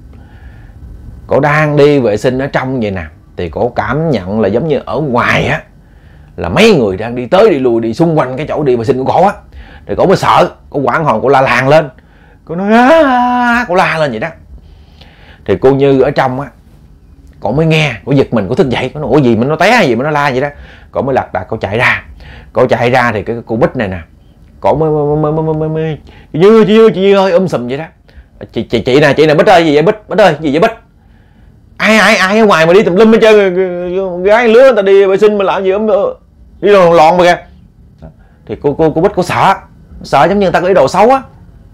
Cổ đang đi vệ sinh ở trong vậy nè, thì cổ cảm nhận là giống như ở ngoài á là mấy người đang đi tới đi lui đi xung quanh cái chỗ đi vệ sinh của cổ á. Thì cổ mới sợ, cổ hoảng hồn, cổ la làng lên, cổ nói á, cổ la lên vậy đó. Thì cô Như ở trong á, cổ mới nghe, cổ giật mình, cổ thức dậy, cổ nói ủa gì mà nó té hay gì mà nó la vậy đó. Cổ mới lật đật cổ chạy ra. Cổ chạy ra thì cái cô Bích này nè, cổ mới mới mới mới mới chị Như chị Như chị Như ơi um sùm vậy đó. Chị chị chị nè, chị nè Bích ơi, gì vậy Bích, Bích ơi, gì vậy Bích? Ai ai ai ở ngoài mà đi tùm lum hết trơn, gái lứa người ta đi vệ sinh mà làm gì ấm đi lòn lòn mà kìa. Thì cô cô cô Bích cô sợ, sợ giống như người ta có ý đồ xấu á.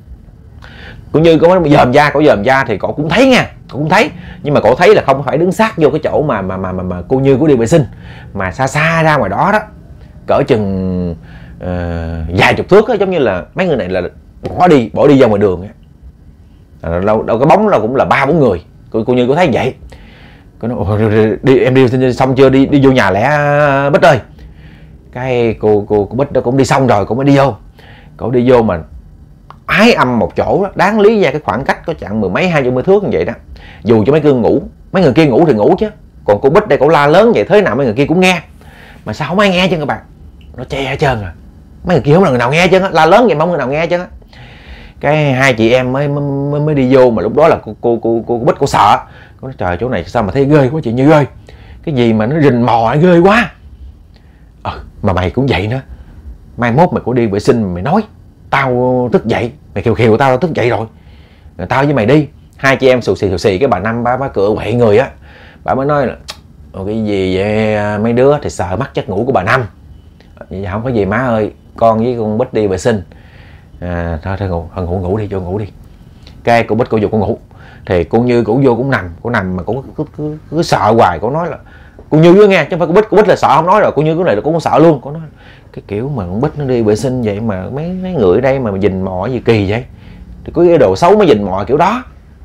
Cũng như cô mới dòm ra, cổ dòm ra thì cổ cũng thấy nha, cổ cũng thấy, nhưng mà cổ thấy là không phải đứng sát vô cái chỗ mà mà mà mà, mà cô Như cô đi vệ sinh, mà xa xa ra ngoài đó đó, cỡ chừng uh, vài chục thước á, giống như là mấy người này là bỏ đi bỏ đi ra ngoài đường á. À, đâu đâu cái bóng là cũng là ba bốn người. Cô, cô Như có thấy vậy. Cô nói đi em đi xong chưa, đi đi vô nhà lẽ Bích ơi. Cái cô cô cô Bích đó cũng đi xong rồi, cô mới đi vô. Cô đi vô mà ái âm một chỗ đó, đáng lý ra cái khoảng cách có chặng mười mấy hai mươi thước như vậy đó. Dù cho mấy người ngủ, mấy người kia ngủ thì ngủ chứ. Còn cô Bích đây cổ la lớn vậy thế nào mấy người kia cũng nghe. Mà sao không ai nghe chứ các bạn? Nó che hết trơn à. Mấy người kia không là người nào nghe chứ, la lớn vậy mà không người nào nghe chứ. Cái hai chị em mới mới, mới đi vô, mà lúc đó là cô cô cô cô Bích cô sợ. Cô nói trời chỗ này sao mà thấy ghê quá chị Như ơi. Cái gì mà nó rình mò ghê quá. Ờ mà mày cũng vậy nữa. Mai mốt mày có đi vệ sinh mày nói tao thức dậy, mày khiều khiều tao thức dậy rồi. Rồi tao với mày đi. Hai chị em xù xì xù xì cái bà Năm bà bà cựa quậy người á. Bà mới nói là cái gì vậy mấy đứa, thì sợ mất giấc ngủ của bà Năm. Vậy không có gì má ơi, con với con Bích đi vệ sinh. À, thôi thôi ngủ, thôi ngủ ngủ đi, vô ngủ đi. Cái cô Bích cô vô cô ngủ. Thì cô Như cô vô cũng nằm, cô nằm mà cũng cứ, cứ, cứ, cứ sợ hoài. Cô nói là cô Như với nghe chứ không phải cô Bích. Cô Bích là sợ không nói rồi, cô Như cái này là cô cũng sợ luôn. Cô nói cái kiểu mà con Bích nó đi vệ sinh vậy mà mấy mấy người ở đây mà dình mò gì kỳ vậy, thì có cái đồ xấu mới dình mò kiểu đó.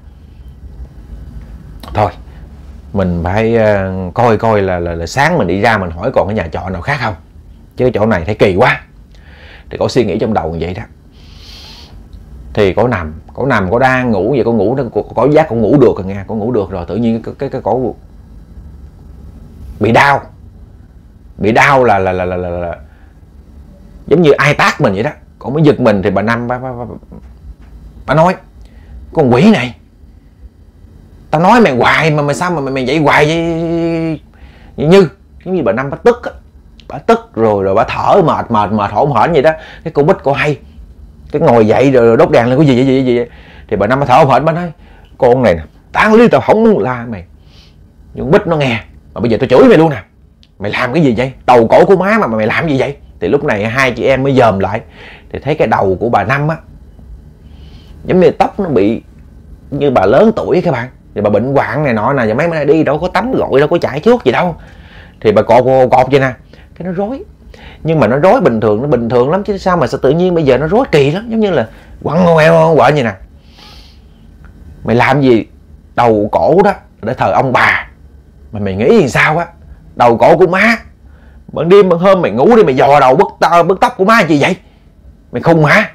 Thôi mình phải uh, coi coi là, là, là sáng mình đi ra mình hỏi còn cái nhà trọ nào khác không, chứ chỗ này thấy kỳ quá. Thì cổ suy nghĩ trong đầu như vậy đó. Thì cổ nằm, cổ nằm, cổ đang ngủ vậy, cổ ngủ, cổ, cổ giác cổ ngủ được rồi nghe, cổ ngủ được rồi, tự nhiên cái cái, cái cổ bị đau, bị đau là là là là, là, là giống như ai tát mình vậy đó. Cổ mới giật mình. Thì bà Năm bà, bà, bà, bà nói con quỷ này, tao nói mày hoài mà mày sao mà mày, mày vậy hoài vậy, vậy Như giống như bà Năm bà tức á, bà tức rồi rồi bà thở mệt mệt mệt hổn hển vậy đó. Cái cô Bích cô hay cái ngồi dậy rồi đốt đèn lên cái gì vậy gì vậy. Thì bà Năm bà thở hổn hển bà nói con này nè, tán lý tao không muốn la mày. Nhưng Bích nó nghe mà bây giờ tao chửi mày luôn nè, mày làm cái gì vậy, đầu cổ của má mà mày làm gì vậy. Thì lúc này hai chị em mới dòm lại thì thấy cái đầu của bà Năm á, giống như tóc nó bị như bà lớn tuổi các bạn. Thì bà bệnh hoạn này nọ nè, và mấy mấy đi đâu có tắm gội đâu có chải chuốt gì đâu. Thì bà cột cột, cột vậy nè, cái nó rối. Nhưng mà nó rối bình thường, nó bình thường lắm chứ sao mà sao tự nhiên bây giờ nó rối kỳ lắm, giống như là quăng ngoeo ngoeo quậy vậy nè. Mày làm gì đầu cổ đó để thờ ông bà mà mày nghĩ gì sao á, đầu cổ của má ban đêm ban hôm mày ngủ đi mày dò đầu bứt tao bứt tóc của má gì vậy, mày khùng hả?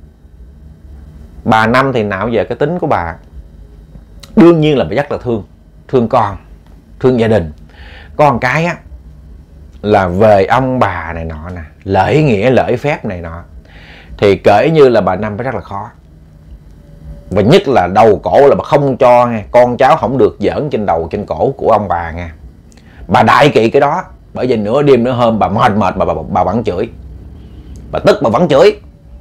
Bà Năm thì nào về cái tính của bà đương nhiên là phải rất là thương, thương con, thương gia đình. Con cái á là về ông bà này nọ nè, lễ nghĩa lễ phép này nọ, thì kể như là bà Năm phải rất là khó. Và nhất là đầu cổ là bà không cho nghe, con cháu không được giỡn trên đầu trên cổ của ông bà nghe. Bà đại kỵ cái đó, bởi vì nửa đêm nửa hôm bà mệt mệt bà, bà, bà vẫn chửi. Bà tức bà vẫn chửi.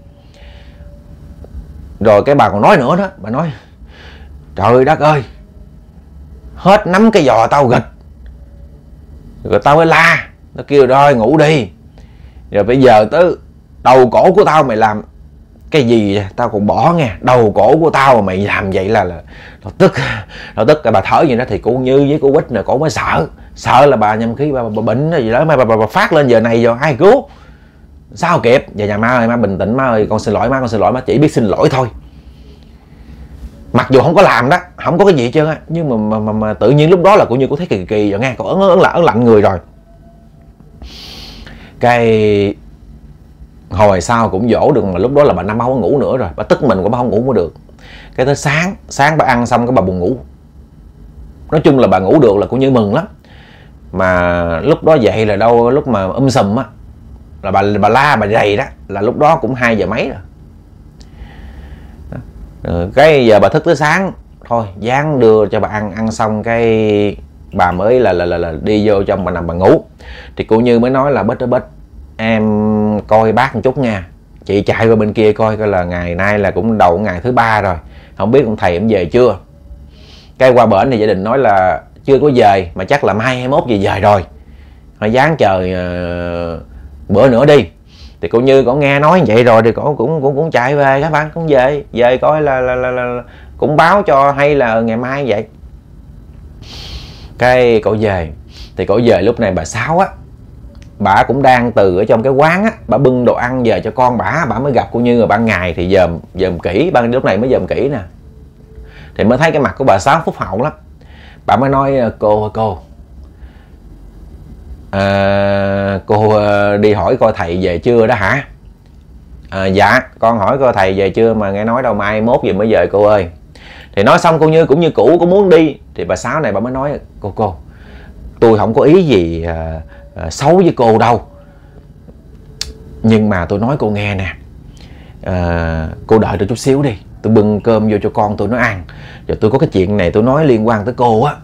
Rồi cái bà còn nói nữa đó, bà nói trời đất ơi, hết nắm cái giò tao gịch. Rồi tao mới la, nó kêu rồi ngủ đi. Rồi bây giờ tới đầu cổ của tao mày làm cái gì tao cũng bỏ nghe. Đầu cổ của tao mà mày làm vậy là là tao tức. Tao tức cái bà thở gì đó thì cô Như với cô Quýt nè, cổ mới sợ. Sợ là bà nhầm khí bà, bà, bà bệnh gì đó, bà, bà, bà, bà phát lên giờ này rồi ai cứu. Sao kịp. Giờ nhà má ơi, má bình tĩnh má ơi, con xin lỗi má, con xin lỗi má, chỉ biết xin lỗi thôi. Mặc dù không có làm đó, không có cái gì hết trơn á, nhưng mà, mà, mà, mà tự nhiên lúc đó là cô Như cô thấy kỳ kỳ rồi nghe, còn ớn ớn lạnh ớn lạnh người rồi. Cái hồi sau cũng dỗ được, mà lúc đó là bà Năm không có ngủ nữa rồi, bà tức mình của bà không ngủ mới được. Cái tới sáng, sáng bà ăn xong cái bà buồn ngủ. Nói chung là bà ngủ được là cô Như mừng lắm. Mà lúc đó dậy là đâu, lúc mà um sùm á, là bà bà la bà rầy đó, là lúc đó cũng hai giờ mấy rồi. Cái giờ bà thức tới sáng thôi, dáng đưa cho bà ăn, ăn xong cái bà mới là là là, là đi vô trong bà nằm bà ngủ. Thì cô Như mới nói là Bích ơi Bích, em coi bác một chút nha. Chị chạy qua bên kia coi coi là ngày nay là cũng đầu ngày thứ ba rồi, không biết ông thầy ông về chưa. Cái qua bển thì gia đình nói là chưa có về, mà chắc là mai hai mươi mốt gì về rồi, thôi dáng chờ uh, bữa nữa đi. Thì cô Như có nghe nói vậy rồi thì cổ cũng cũng cũng chạy về các bạn, cũng về về coi là, là, là, là cũng báo cho hay là ngày mai vậy. Cái cổ về thì cổ về lúc này bà Sáu á, bà cũng đang từ ở trong cái quán á, bà bưng đồ ăn về cho con bà, bà mới gặp cô Như rồi ban ngày thì dòm dòm kỹ, ban lúc này mới dòm kỹ nè, thì mới thấy cái mặt của bà Sáu phúc hậu lắm. Bà mới nói cô cô à, cô đi hỏi coi thầy về chưa đó hả? À, dạ con hỏi coi thầy về chưa mà nghe nói đâu mai mốt giờ mới về cô ơi. Thì nói xong cô Như cũng như cũ, cũng muốn đi. Thì bà Sáu này bà mới nói cô cô tôi không có ý gì à, à, xấu với cô đâu, nhưng mà tôi nói cô nghe nè, à, cô đợi tôi chút xíu đi, tôi bưng cơm vô cho con tôi nó ăn, rồi tôi có cái chuyện này tôi nói liên quan tới cô á.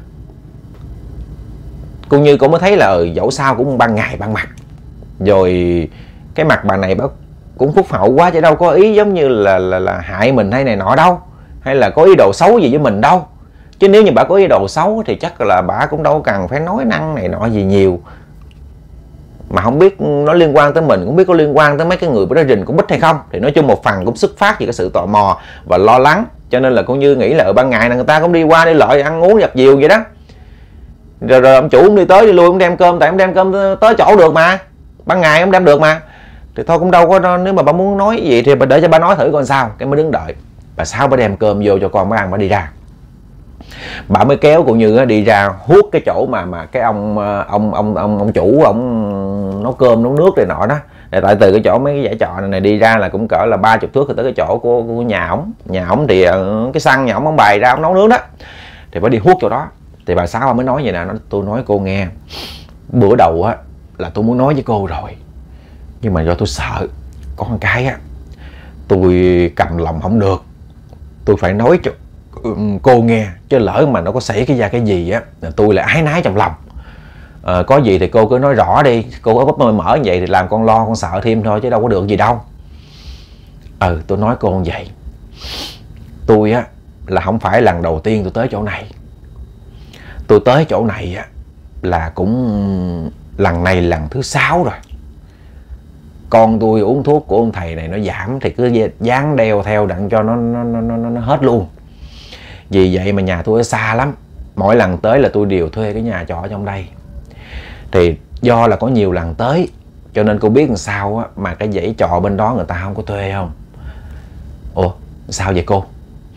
Cô Như cũng mới thấy là dẫu sao cũng ban ngày ban mặt rồi, cái mặt bà này bà cũng phúc hậu quá chứ đâu có ý giống như là, là, là hại mình hay này nọ đâu, hay là có ý đồ xấu gì với mình đâu. Chứ nếu như bà có ý đồ xấu thì chắc là bà cũng đâu cần phải nói năng này nọ gì nhiều. Mà không biết nó liên quan tới mình, cũng biết có liên quan tới mấy cái người bên đó rình cũng Bích hay không. Thì nói chung một phần cũng xuất phát vì cái sự tò mò và lo lắng, cho nên là cô Như nghĩ là ở ban ngày là người ta cũng đi qua đi lại ăn uống dập dìu vậy đó. Rồi, rồi ông chủ ông đi tới đi lui, ông đem cơm, tại ông đem cơm tới chỗ được mà, ban ngày ông đem được mà. Thì thôi cũng đâu có, nếu mà bà muốn nói gì thì bà để cho bà nói thử coi sao. Cái mới đứng đợi bà Sáu bà đem cơm vô cho con bà ăn, bà đi ra. Bà mới kéo cô Như đi ra hút cái chỗ mà mà cái ông ông ông ông ông chủ ông nấu cơm nấu nước này nọ đó. Để tại từ cái chỗ mấy cái dãy trọ này, này đi ra là cũng cỡ là ba chục thước, thì tới cái chỗ của, của nhà ổng. Nhà ổng thì cái xăng nhà ổng ông bày ra ổng nấu nước đó, thì phải đi hút chỗ đó. Thì bà Sáu mới nói vậy nè, tôi nói cô nghe, bữa đầu á là tôi muốn nói với cô rồi, nhưng mà do tôi sợ có một cái á, tôi cầm lòng không được, tôi phải nói cho cô nghe, chứ lỡ mà nó có xảy cái ra cái gì á, tôi lại ái nái trong lòng. À, có gì thì cô cứ nói rõ đi, cô có bắp môi mở như vậy thì làm con lo con sợ thêm thôi chứ đâu có được gì đâu. Ừ, tôi nói cô như vậy, tôi á là không phải lần đầu tiên tôi tới chỗ này. Tôi tới chỗ này á là cũng lần này lần thứ sáu rồi. Con tôi uống thuốc của ông thầy này nó giảm thì cứ dán đeo theo đặng cho nó nó, nó, nó, nó hết luôn. Vì vậy mà nhà tôi ở xa lắm, mỗi lần tới là tôi đều thuê cái nhà trọ trong đây. Thì do là có nhiều lần tới cho nên cô biết làm sao á, mà cái dãy trọ bên đó người ta không có thuê không? Ủa sao vậy cô?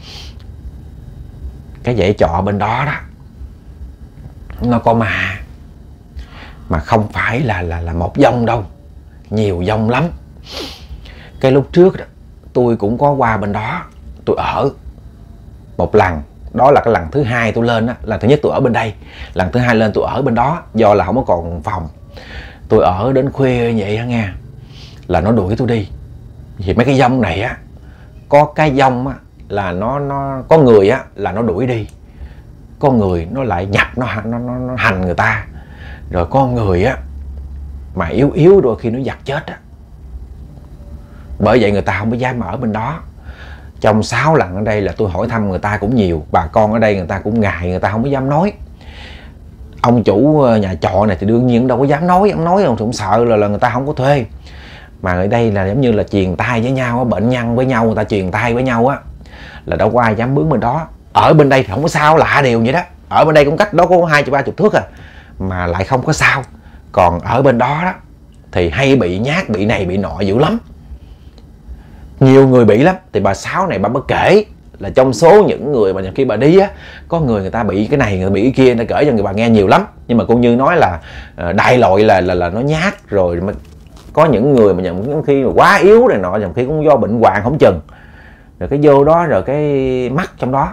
Cái dãy trọ bên đó đó nó có ma, mà không phải là là là một dông đâu, nhiều dông lắm. Cái lúc trước đó, tôi cũng có qua bên đó tôi ở một lần, đó là cái lần thứ hai tôi lên á. Lần thứ nhất tôi ở bên đây, lần thứ hai lên tôi ở bên đó, do là không có còn phòng. Tôi ở đến khuya vậy á nghe, là nó đuổi tôi đi. Vì mấy cái dông này á, có cái dông á là nó nó có người á là nó đuổi đi, con người nó lại nhập nó nó nó, nó hành người ta, rồi con người á mà yếu yếu đôi khi nó giật chết á. Bởi vậy người ta không có dám ở bên đó. Trong sáu lần ở đây là tôi hỏi thăm người ta cũng nhiều, bà con ở đây người ta cũng ngại, người ta không có dám nói. Ông chủ nhà trọ này thì đương nhiên đâu có dám nói, ông nói ông cũng sợ là, là người ta không có thuê. Mà ở đây là giống như là truyền tai với nhau, bệnh nhân với nhau, người ta truyền tai với nhau á, là đâu có ai dám bước bên đó. Ở bên đây thì không có sao, lạ điều vậy đó. Ở bên đây cũng cách đó có hai ba chục thước à, mà lại không có sao. Còn ở bên đó đó thì hay bị nhát, bị này bị nọ dữ lắm, nhiều người bị lắm. Thì bà Sáu này bà mới kể là trong số những người mà khi bà đi á, có người người ta bị cái này, người ta bị cái kia, người ta kể cho người bà nghe nhiều lắm. Nhưng mà cũng như nói là đại loại là là là nó nhát rồi. Mà có những người mà nhầm khi mà quá yếu này nọ, nhầm khi cũng do bệnh hoạn không chừng, rồi cái vô đó rồi cái mắc trong đó,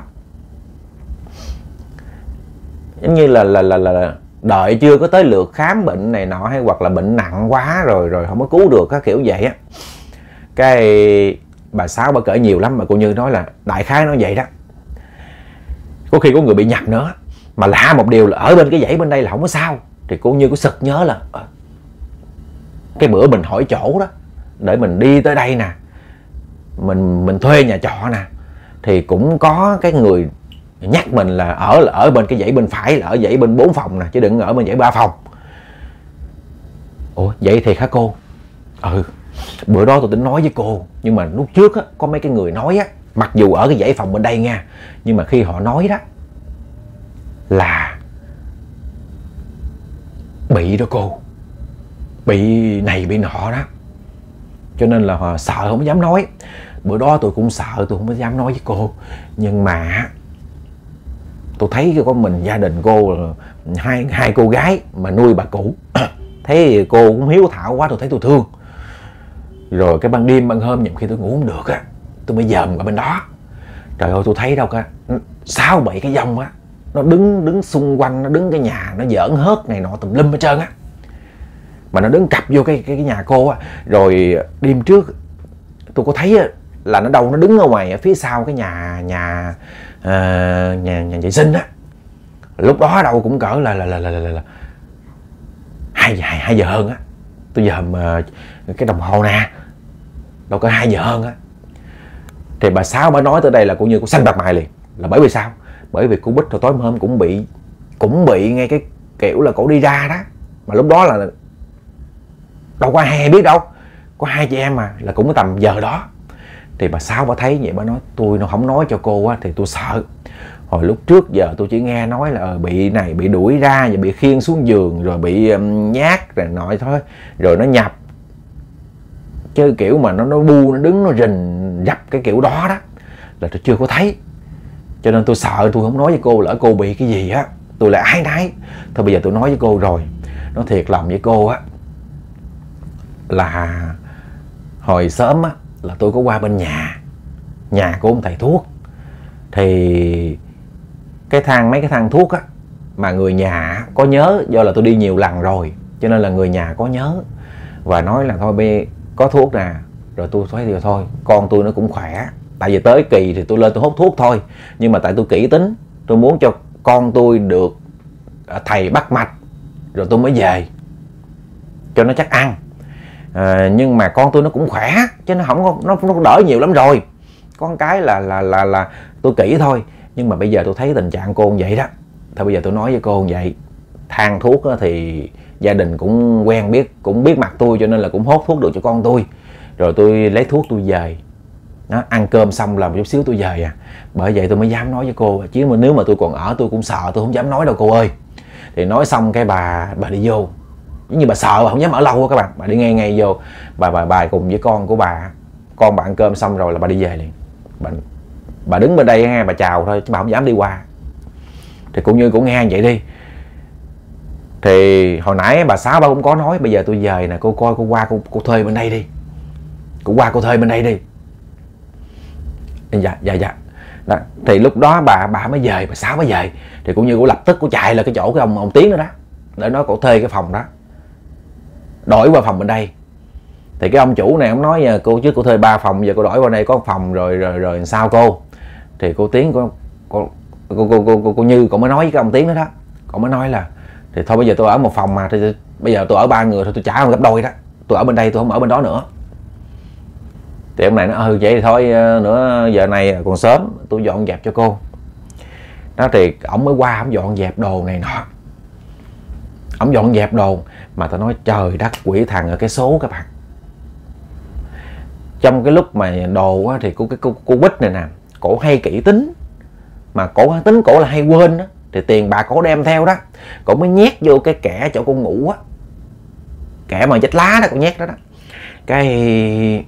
giống như là là là là đợi chưa có tới lượt khám bệnh này nọ, hay hoặc là bệnh nặng quá rồi rồi không có cứu được, các kiểu vậy á. Cái bà Sáu bà kể nhiều lắm, mà cô Như nói là đại khái nó vậy đó. Có khi có người bị nhập nữa. Mà lạ một điều là ở bên cái dãy bên đây là không có sao. Thì cô Như có sực nhớ là cái bữa mình hỏi chỗ đó để mình đi tới đây nè, mình mình thuê nhà trọ nè, thì cũng có cái người nhắc mình là ở ở bên cái dãy bên phải, là ở dãy bên bốn phòng nè, chứ đừng ở bên dãy ba phòng. Ủa vậy thiệt hả cô? Ừ, bữa đó tôi tính nói với cô, nhưng mà lúc trước á, có mấy cái người nói á, mặc dù ở cái dãy phòng bên đây nha, nhưng mà khi họ nói đó là bị đó cô, bị này bị nọ đó, cho nên là họ sợ không dám nói. Bữa đó tôi cũng sợ, tôi không có dám nói với cô. Nhưng mà tôi thấy có mình gia đình cô là hai hai cô gái mà nuôi bà cụ thấy cô cũng hiếu thảo quá, tôi thấy tôi thương. Rồi cái ban đêm ban hôm nhiều khi tôi ngủ không được á, tôi mới dòm qua bên đó. Trời ơi, tôi thấy đâu cả sáu bảy cái dông á, nó đứng đứng xung quanh, nó đứng cái nhà, nó giỡn hớt này nọ tùm lum hết trơn á. Mà nó đứng cặp vô cái cái, cái nhà cô á. Rồi đêm trước tôi có thấy á, là nó đâu nó đứng ở ngoài ở phía sau cái nhà nhà uh, nhà nhà vệ sinh á. Lúc đó đâu cũng cỡ là là là là là, là hai hai hai giờ hơn á. Tôi dòm uh, cái đồng hồ nè, đâu có hai giờ hơn á. Thì bà Sáu bà nói tới đây là cũng như cô xanh bạc mày liền. Là bởi vì sao? Bởi vì cô Bích hồi tối hôm cũng bị cũng bị ngay cái kiểu là cổ đi ra đó. Mà lúc đó là đâu có ai biết đâu, có hai chị em mà, là cũng tầm giờ đó. Thì bà Sáu bà thấy vậy bà nói tôi nó không nói cho cô á thì tôi sợ. Hồi lúc trước giờ tôi chỉ nghe nói là bị này bị đuổi ra, rồi bị khiêng xuống giường, rồi bị um, nhát rồi nội thôi, rồi nó nhập. Chứ kiểu mà nó nó bu, nó đứng, nó rình dập cái kiểu đó đó là tôi chưa có thấy. Cho nên tôi sợ, tôi không nói với cô, lỡ cô bị cái gì á tôi lại ái náy. Thôi bây giờ tôi nói với cô rồi, nói thiệt lòng với cô á, là hồi sớm á là tôi có qua bên nhà nhà của ông thầy thuốc. Thì cái thang mấy cái thang thuốc á mà người nhà có nhớ, do là tôi đi nhiều lần rồi cho nên là người nhà có nhớ và nói là thôi bê có thuốc nè. Rồi tôi thấy thì thôi, con tôi nó cũng khỏe, tại vì tới kỳ thì tôi lên tôi hút thuốc thôi. Nhưng mà tại tôi kỹ tính, tôi muốn cho con tôi được thầy bắt mạch rồi tôi mới về cho nó chắc ăn. À, nhưng mà con tôi nó cũng khỏe chứ nó không có, nó nó đỡ nhiều lắm rồi. Có cái là là là là tôi kỹ thôi. Nhưng mà bây giờ tôi thấy tình trạng cô vậy đó, thôi bây giờ tôi nói với cô vậy. Thang thuốc thì gia đình cũng quen biết, cũng biết mặt tôi cho nên là cũng hốt thuốc được cho con tôi. Rồi tôi lấy thuốc tôi về đó, ăn cơm xong làm một chút xíu tôi về à. Bởi vậy tôi mới dám nói với cô, chứ mà nếu mà tôi còn ở tôi cũng sợ, tôi không dám nói đâu cô ơi. Thì nói xong cái bà bà đi vô, giống như bà sợ, bà không dám ở lâu đó các bạn. Bà đi ngay ngay vô, bà bà bà cùng với con của bà, con bà ăn cơm xong rồi là bà đi về liền. Bà, bà đứng bên đây nghe bà chào thôi chứ bà không dám đi qua. Thì cũng như cũng nghe vậy đi. Thì hồi nãy bà Sáu bà cũng có nói bây giờ tôi về nè, cô coi cô qua cô, cô thuê bên đây đi, cô qua cô thuê bên đây đi. Dạ dạ dạ đó. Thì lúc đó bà bà mới về, bà Sáu mới về. Thì cũng như cô lập tức cô chạy là cái chỗ cái ông ông Tiến đó đó, để nói cô thuê cái phòng đó, đổi qua phòng bên đây. Thì cái ông chủ này ông nói cô trước cô thuê ba phòng, giờ cô đổi qua đây có một phòng rồi rồi rồi sao cô. Thì cô Tiến cô cô cô cô, cô, cô, cô Như cô mới nói với cái ông Tiến đó đó, cô mới nói là thì thôi bây giờ tôi ở một phòng mà, thì bây giờ tôi ở ba người thôi, tôi trả ông gấp đôi đó, tôi ở bên đây tôi không ở bên đó nữa. Thì ông này nó ừ vậy thì thôi nữa, giờ này còn sớm, tôi dọn dẹp cho cô. Đó thì ổng mới qua, ổng dọn dẹp đồ này nọ, ổng dọn dẹp đồ mà tao nói trời đất quỷ thần ở cái số các bạn. Trong cái lúc mà đồ á, thì cô cái cô, cô Bích này nè, cổ hay kỹ tính, mà cổ tính cổ là hay quên đó, thì tiền bạc cổ đem theo đó, cổ mới nhét vô cái kẻ chỗ cô ngủ á, kẻ mà chết lá đó, cổ nhét đó đó. Cái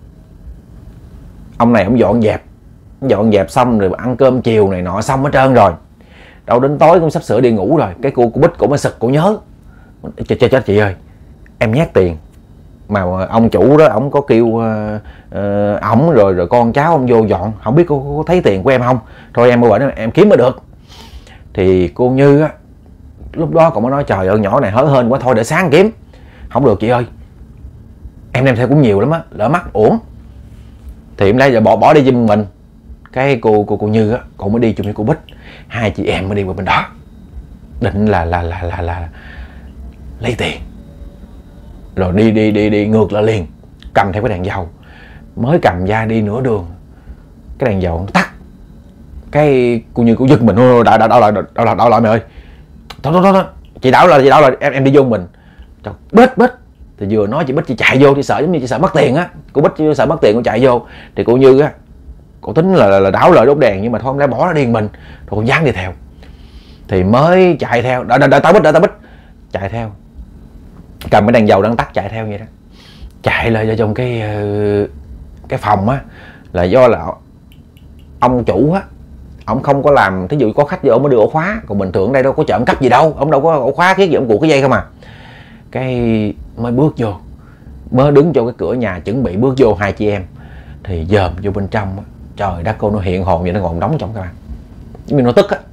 ông này ông dọn dẹp, dọn dẹp xong rồi ăn cơm chiều này nọ xong hết trơn rồi, đâu đến tối cũng sắp sửa đi ngủ rồi. Cái cô, cô Bích cổ mới sực, cổ nhớ chết chết chết chị ơi, em nhét tiền mà ông chủ đó ổng có kêu uh, uh, ổng rồi rồi con cháu ông vô dọn, không biết cô, cô thấy tiền của em không, thôi em mua bệnh em kiếm mới được. Thì cô Như á lúc đó còn mới nói trời ơi nhỏ này hớ hên quá, thôi để sáng kiếm. Không được chị ơi, em đem theo cũng nhiều lắm á, lỡ mắc uổng. Thì em đây giờ bỏ bỏ đi giùm mình. Cái cô cô cô Như á, cô mới đi chung với cô Bích, hai chị em mới đi qua bên đó, định là là là là là lấy tiền rồi đi đi đi đi ngược lại liền, cầm theo cái đèn dầu. Mới cầm ra đi nửa đường, cái đèn dầu nó tắt. Cái cô Như cô giật mình, đảo đảo đảo lại đảo lại đảo lại mày ơi, thôi thôi thôi chị đảo lại chị đảo lại em em đi vô mình. Trời, Bích Bích thì vừa nói chị Bích chị chạy vô, chị sợ giống như chị sợ mất tiền á. Cô Bích chị sợ mất tiền, cô chạy vô. Thì cô Như á, cô tính là, là, là đảo lại đốt đèn, nhưng mà thôi không lẽ bỏ nó điên mình, rồi con dán đi theo. Thì mới chạy theo, đợi, đợi, đợi tao Bích, đợi tao Bích, chạy theo, cầm cái đèn dầu đang tắt chạy theo vậy đó. Chạy lại vô trong cái cái phòng á, là do là ông chủ á, ông không có làm, thí dụ có khách vô ông mới đưa ổ khóa, còn bình thường đây đâu có trộm cắp gì đâu, ông đâu có ổ khóa kiết gì, ông cuộn cái dây không à. Cái mới bước vô, mới đứng vô cái cửa nhà chuẩn bị bước vô hai chị em, thì dòm vô bên trong á, trời đất cô nó hiện hồn vậy, nó ngồi đóng trong các bạn, nhưng nó tức á,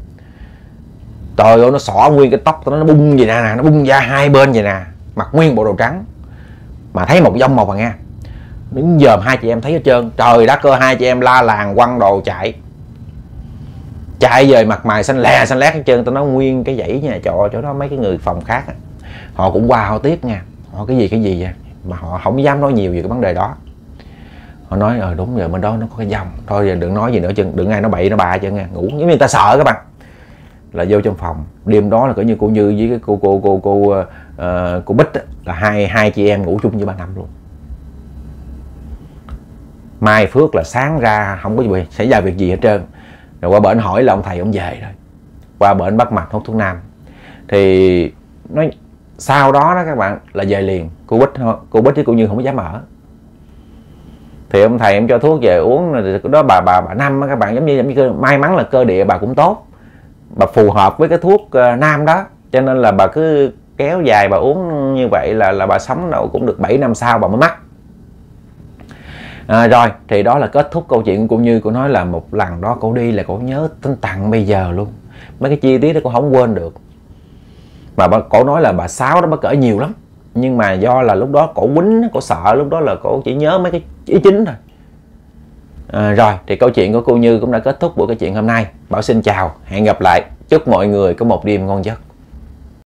trời ơi nó xỏ nguyên cái tóc nó bung vậy nè, nó bung ra hai bên vậy nè, mặc nguyên bộ đồ trắng mà thấy một dông màu à nghe. Đứng dòm hai chị em thấy hết trơn, trời đất ơi hai chị em la làng quăng đồ chạy chạy về mặt mày xanh lè xanh lét hết trơn. Tao nói nguyên cái dãy nhà trọ chỗ đó mấy cái người phòng khác á, họ cũng qua họ tiếc nha, họ cái gì cái gì vậy mà họ không dám nói nhiều về cái vấn đề đó. Họ nói ờ đúng rồi bên đó nó có cái dòng, thôi giờ đừng nói gì nữa chứ, đừng ai nó bậy nó bạ chứ nghe, ngủ giống như người ta sợ các bạn. Là vô trong phòng đêm đó là cỡ như cô Như với cái cô cô cô cô uh, cô Bích á, là hai hai chị em ngủ chung với bà Năm luôn. Mai phước là sáng ra không có gì xảy ra việc gì hết trơn, rồi qua bển hỏi là ông thầy ông về rồi, qua bển bắt mặt hút thuốc nam. Thì nói sau đó đó các bạn là về liền. Cô Bích cô Bích với cô Như không có dám ở. Thì ông thầy em cho thuốc về uống rồi đó. Bà bà bà Năm các bạn giống như, giống như may mắn là cơ địa bà cũng tốt, bà phù hợp với cái thuốc uh, nam đó, cho nên là bà cứ kéo dài bà uống như vậy là là bà sống đâu cũng được bảy năm sau bà mới mắc. À, rồi thì đó là kết thúc câu chuyện cũng như cô nói là một lần đó cô đi là cô nhớ đến tận bây giờ luôn, mấy cái chi tiết đó cô không quên được. Mà bà, cô nói là bà Sáu đó bà cỡ nhiều lắm, nhưng mà do là lúc đó cổ quýnh, cổ sợ, lúc đó là cổ chỉ nhớ mấy cái ý chính thôi. À, rồi thì câu chuyện của cô Như cũng đã kết thúc buổi câu chuyện hôm nay. Bảo xin chào, hẹn gặp lại, chúc mọi người có một đêm ngon giấc.